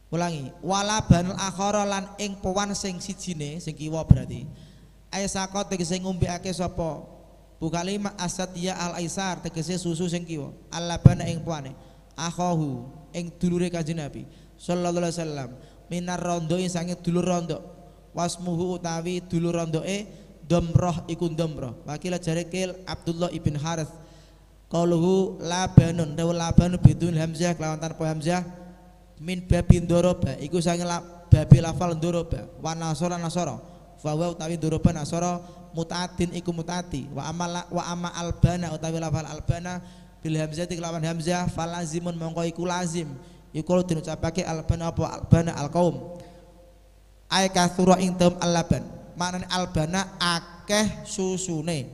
Ulangi, wala banul akhara lan ing pewan sing sijine sing kiwa berarti. Aisaqat tegese ngombeake sapa Bu Kalimah asatiya al aisar tegese susu sing kiwa. Alabana ing pewane. Akhahu ing dulure Kanjeng Nabi sallallahu alaihi wasallam minar rondo sange dulur rondo. Wasmuhu utawi dulur rondoke Domroh iku Domroh. Wakil jare Kil Abdullah ibn Harith. Qaluhu labanun dawu labanun bidun hamzah kelawan tanpa hamzah min babin doroba iku sange babi lafal doroba wa nasara nasara fa wa utawi doroba nasara mutaadin iku mutaati wa ama albana utawi lafal albana bil hamzati kelawan hamzah falazimun mongko iku lazim iku diucapake albana apa albana alqaum ay kathura ing tam alaban maknane albana akeh susune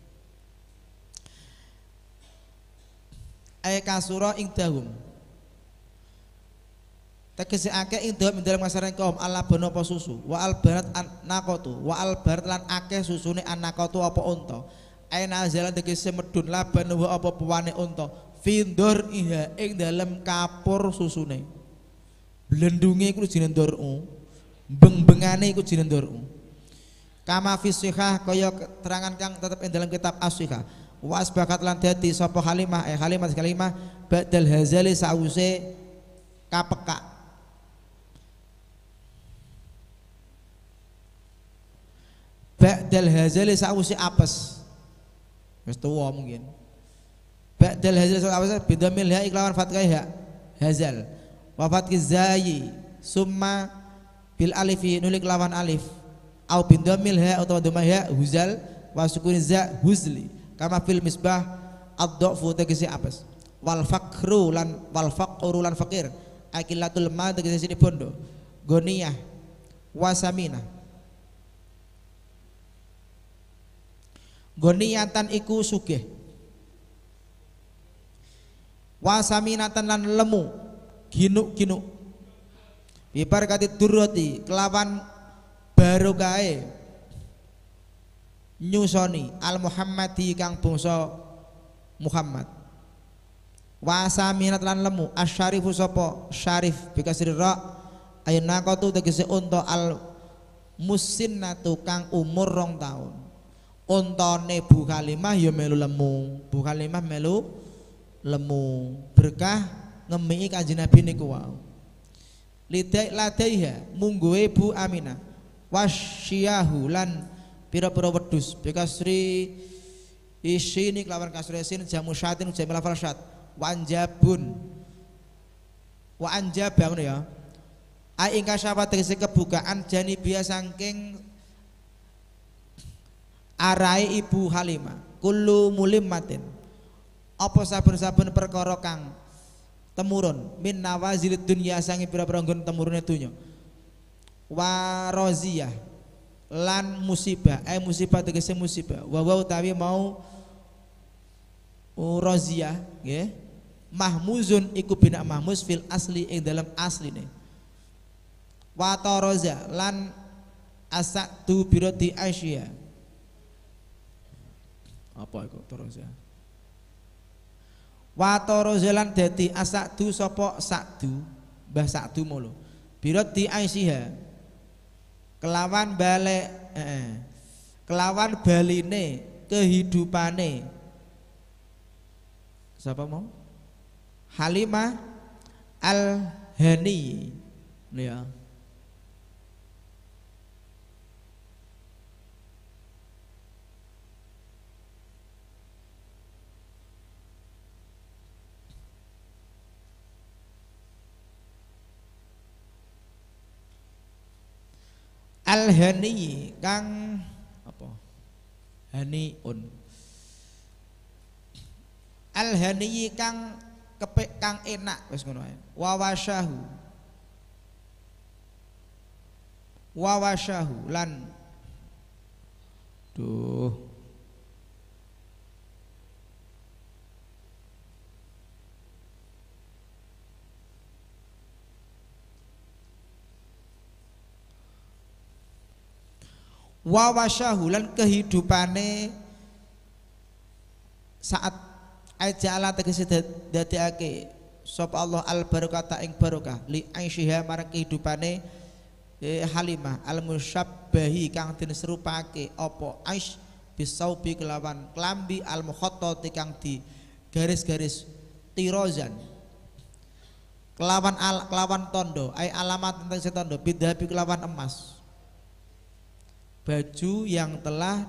ay kasura ing dahum tegese akeh ing dalam masyarakat kaum alabana apa susu wa albarat naqatu wa albarat lan akeh susune anaqatu apa unta ay nazalan tegese medun laban wa apa pewane unta findur iha ing dalam kapur susune blendunge iku jenenge ndur beng-bengane iku jenenge ndur kama fi sihah kaya keterangan kang tetep ing dalam kitab as-sihah wa asbakat lan dadi sapa Halimah Halimah badal hazali sause kapekak ba'dal hazali sausi apes wis tuwa mungkin ba'dal hazali sausi apes bidamil ha iklawan fathah ha hazal wa fathih zayi summa bil alifi nulik lawan alif au bidamil ha atau dhamma ha huzal wa sukun za huzli kama fil misbah ad-dha'fu tegese apes wal faqru lan fakir akilatul mal tegese sini bondo goniyah wasamina goniyatan iku sugih wasaminatan lan lemu ginuk-ginuk bibar kati durroti kelawan barokahe nyusoni al Muhammadi kang bangsa Muhammad wasaminat lan lemu asyarifu sapa syarif bikasri ra ayna qatu tegese unta al musinnatu kang umur 2 tahun untane Bu Kalimah ya melu lemu Bu Kalimah melu lemu berkah ngemi Kanjeng Nabi niku wae ladaiha mungguhe Bu Aminah wasyiyahu lan pira-pira wedhus bikasri isini kelawan kasri sin jamu syatin jamu lafal syat wanjabun wa anjaba ngono ya ai ingka syafa tegese kebukaan jani biasa saking arai Ibu Halimah kullu mulimmatin apa saben-saben perkara kang temurun min nawazilid dunya sange pira-pira nggon temurune donya wa raziyah lan musibah musibah tegese musibah wa utawi mau raziyah nggih mahmuzun iku bina mahmuz fil asli ing dalam asline wa taraza lan asatu birati asya apa iku taraza wa taraza lan dadi asatu sapa sakdu Mbah Sakdu mulu birati asya kelawan balik kelawan baline kehidupane siapa mau Halimah al-Hani ya al-Hani kang apa haniun al-Hani kang kepek kang enak wis ngono ae wawasyahu lan duh wawasyahu lan kehidupane saat ajala tegese dadekake sapa Allah al barokata ing barokah li aisyiha marang kehidupane Halimah al musyabbahi kang den serupake apa aish bisaubi kelawan klambi al mukhattati kang di garis-garis tirozan kelawan tondo ai alamat tentang setondo bidhabi kelawan emas, baju yang telah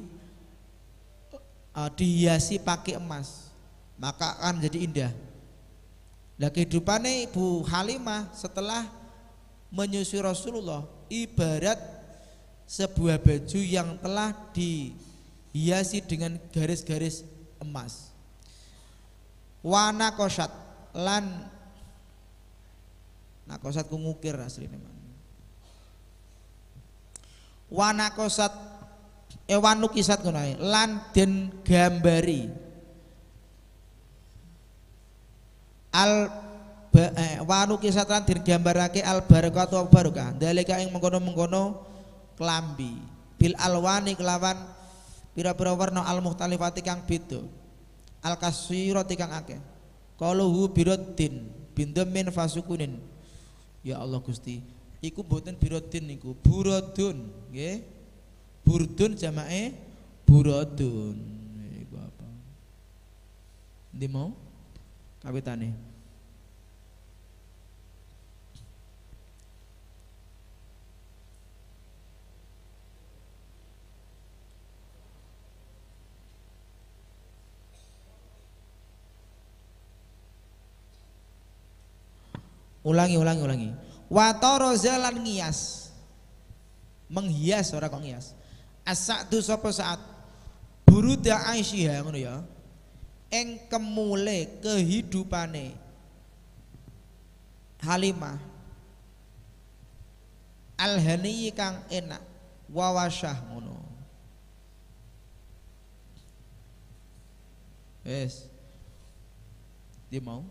dihiasi pakai emas maka akan jadi indah. Nah kehidupannya Ibu Halimah setelah menyusui Rasulullah ibarat sebuah baju yang telah dihiasi dengan garis-garis emas. Wana kosat lan nakosat ku ngukir asline man. Wana kosat wanu kisat ngono ae lan den gambari wanu kisat lan den gambarake al barakatu barokah dalika ing mengkono-mengkono klambi bil alwani kelawan pira-pira warna al mukhtalifati kang beda al kasirati kang akeh qaluhu biroddin bindamin fasukunin. Ya Allah Gusti, iku mboten birodin niku, burodun, nggih. Burdun jamake burodun. Iku apa? Ndi mau? Kawitane. Ulangi. Watoro jalan ngias, menghias ora kok ngias. As-sa'du sapa saat buruda aisyah ngono ya. Ing kemule kehidupane Halimah al-hani kang enak wawasyah ngono. Wes. Dia mau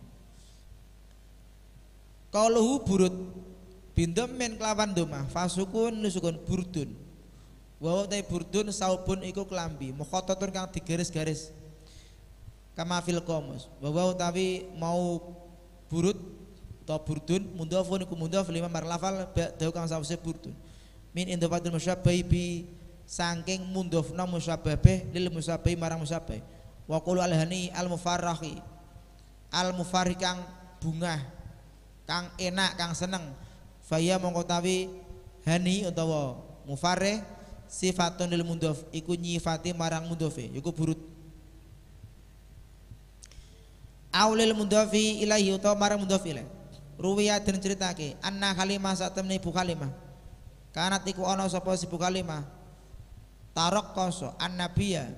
qaluhu burud bindom men kelawan domah fasukun nusukun burdun wa ta burdun saubun iku klambi mukhattatun kang digaris-garis kama fil qamus wa utawi mau burud ta burdun mundhafun iku mundhaf lima mar lafal ba'da kang sawise burdun min indafatul musyabbahi bi saking mundhafna musyabbah lil musyabbahi marang musyabbahi wa qulu al-hani al-mufarrahi al-mufarri kang bungah kang enak kang seneng faya mongko tawi hani utawa mufarrih sifatun lil mundhaf iku nyifati marang mundhafe iku burut aulil mundhafi ilahi utawa marang mundhaf ilaih ruwiya den critake anna Halimah sak temne Ibu Halimah kanat iku ana sapa Ibu Halimah tarakasa annabiya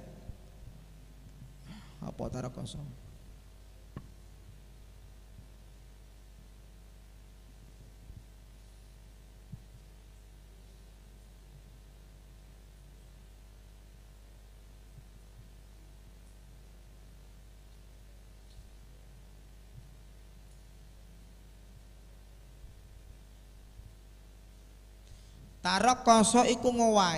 apa tarakasa Tarok koso iku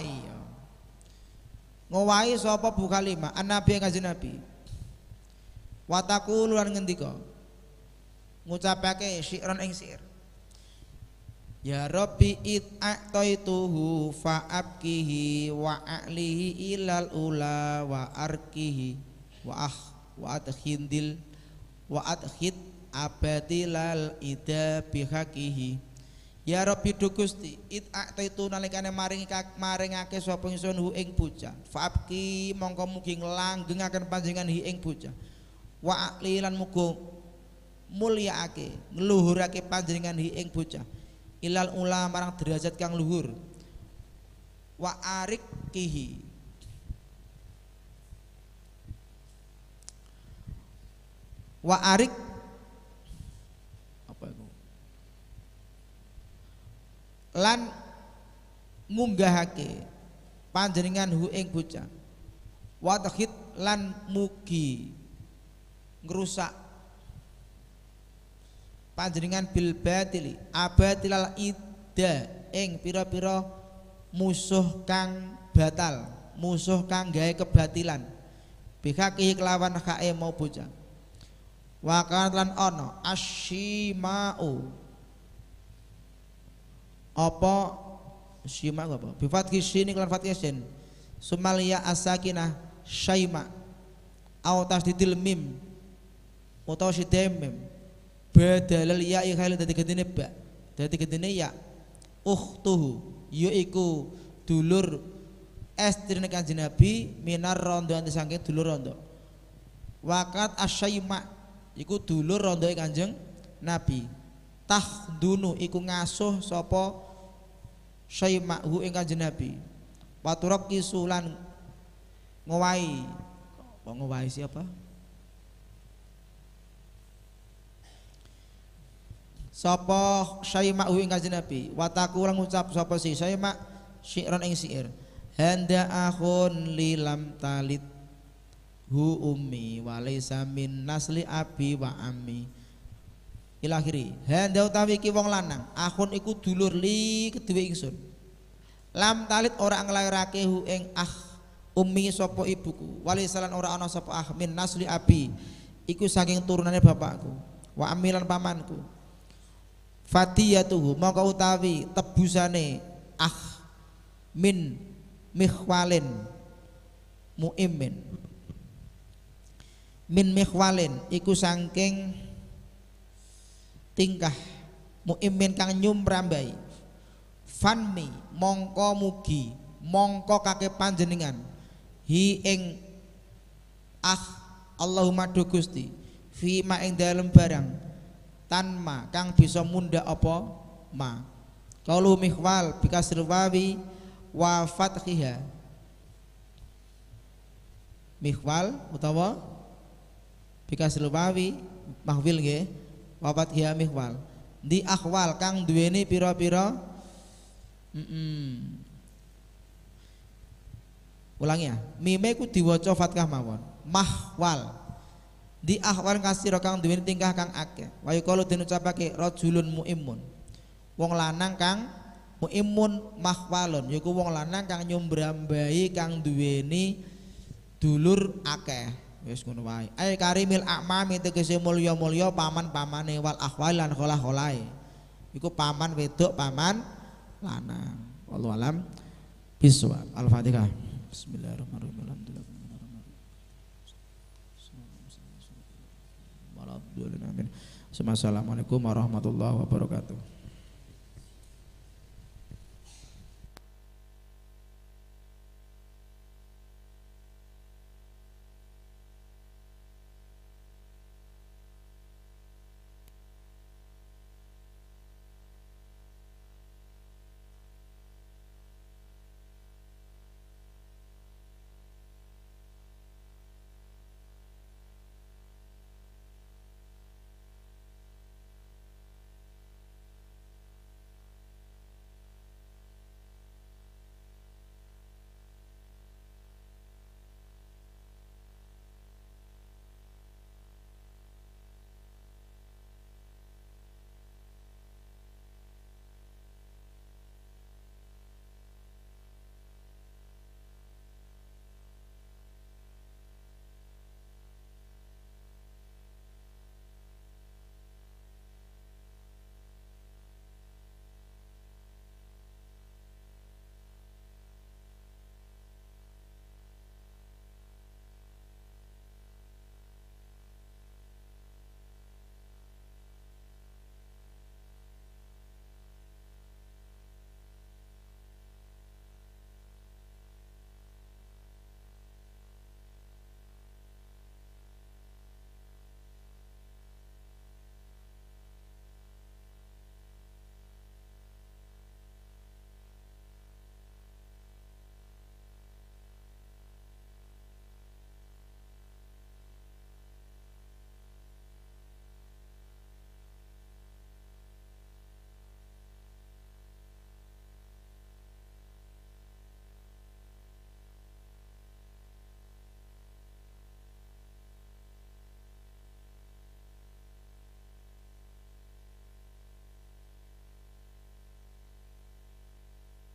ngowahi sapa Bu Halimah an-nabi kanjeng Nabi wataku lan ngendika ngucapake syi'ran ing syair ya rabbi a'taituhu fa'abkihi wa a'lihi ilal ula wa arkihi wa adkhindil wa adkhid abadilal ida bihaqihi. Ya Rabbi du Gusti a'taitu nalikane maringake sapa ingsun hu ing bocah fa'abki mongko mugi nglanggengake panjenengan hi ing bocah wa a'li lan muga mulyaake ngluhurake panjenengan hi ing bocah ilal ula marang derajat kang luhur wa arikihi wa arik apa itu lan ngunggahake panjenengan hu ing bocah wa takhid lan mugi ngrusak panjenengan bil batili abatilal ida ing pira-pira musuh kang batal musuh kang gawe kebatilan bihaki kelawan hae mau bocah Wa kanat lan ana asyima'u apa syima apa bi fathi shin lan fathiyah sin sumal ya asakinah syaima au tasdidil mim utawa sidem mim badalal ya khali dadi gendene ba dadi gendene ya ukhtuhu yaiku dulur estrine Kanjeng Nabi minar rondo ante saking dulur rondo wakat asyaima iku dulur rondoe Kanjeng Nabi tahdunu iku ngasuh sapa syaimahu ing Kanjeng Nabi waturok kisulan ngowahi kok ngowahi siapa sapa syaimahu ing Kanjeng Nabi wataku lang ngucap sapa si syaima syi'ron ing syair handa akhun lilam talit hu ummi walaysa min nasli abi wa ammi ilakhiri handa utawi iki wong lanang akhun iku dulur li kedue ingsun lam talit ora nglairake hu ing ummi sapa ibuku walaysa lan ora ana sapa min nasli abi iku saking turunane bapakku wa ammi lan pamanku fadiyatuhu maka utawi tebusane min mikhwalin muimmin min mikhwalin iku saking tingkah muimmin kang nyumrambai fanmi mongko mugi mongko kake panjenengan hi ing Allahumma do Gusti fi ma ing dalem barang tanma kang bisa mundhak apa ma qaulu mikhwal bikasril wawi wa fathiha mikhwal utawa bikasril wawi mahwil nggih wa fathiha mikhwal di akhwal kang duweni pira-pira ulangi ya mime ku diwaca fathah mawon mahwal di akhwal kasira kang duweni tingkah kang akeh wa yuqalu den ucapake rajulun muimun wong lanang kang muimun mahwalun yaiku wong lanang kang nyumbrambai kang duweni dulur akeh wis ngono wae ay karimil a'mami tegese mulya-mulya paman-pamane wal akhwal lan kholah-kholae iku paman wedok paman lanang wallahu alam bisawab al-fatihah bismillahirrahmanirrahim alhamdulillah Assalamualaikum warahmatullahi wabarakatuh.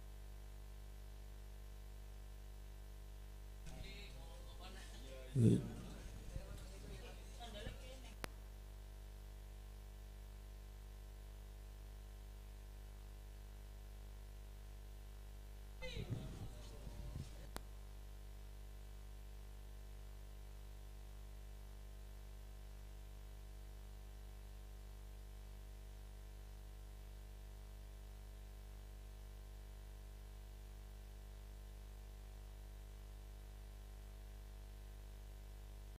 Good.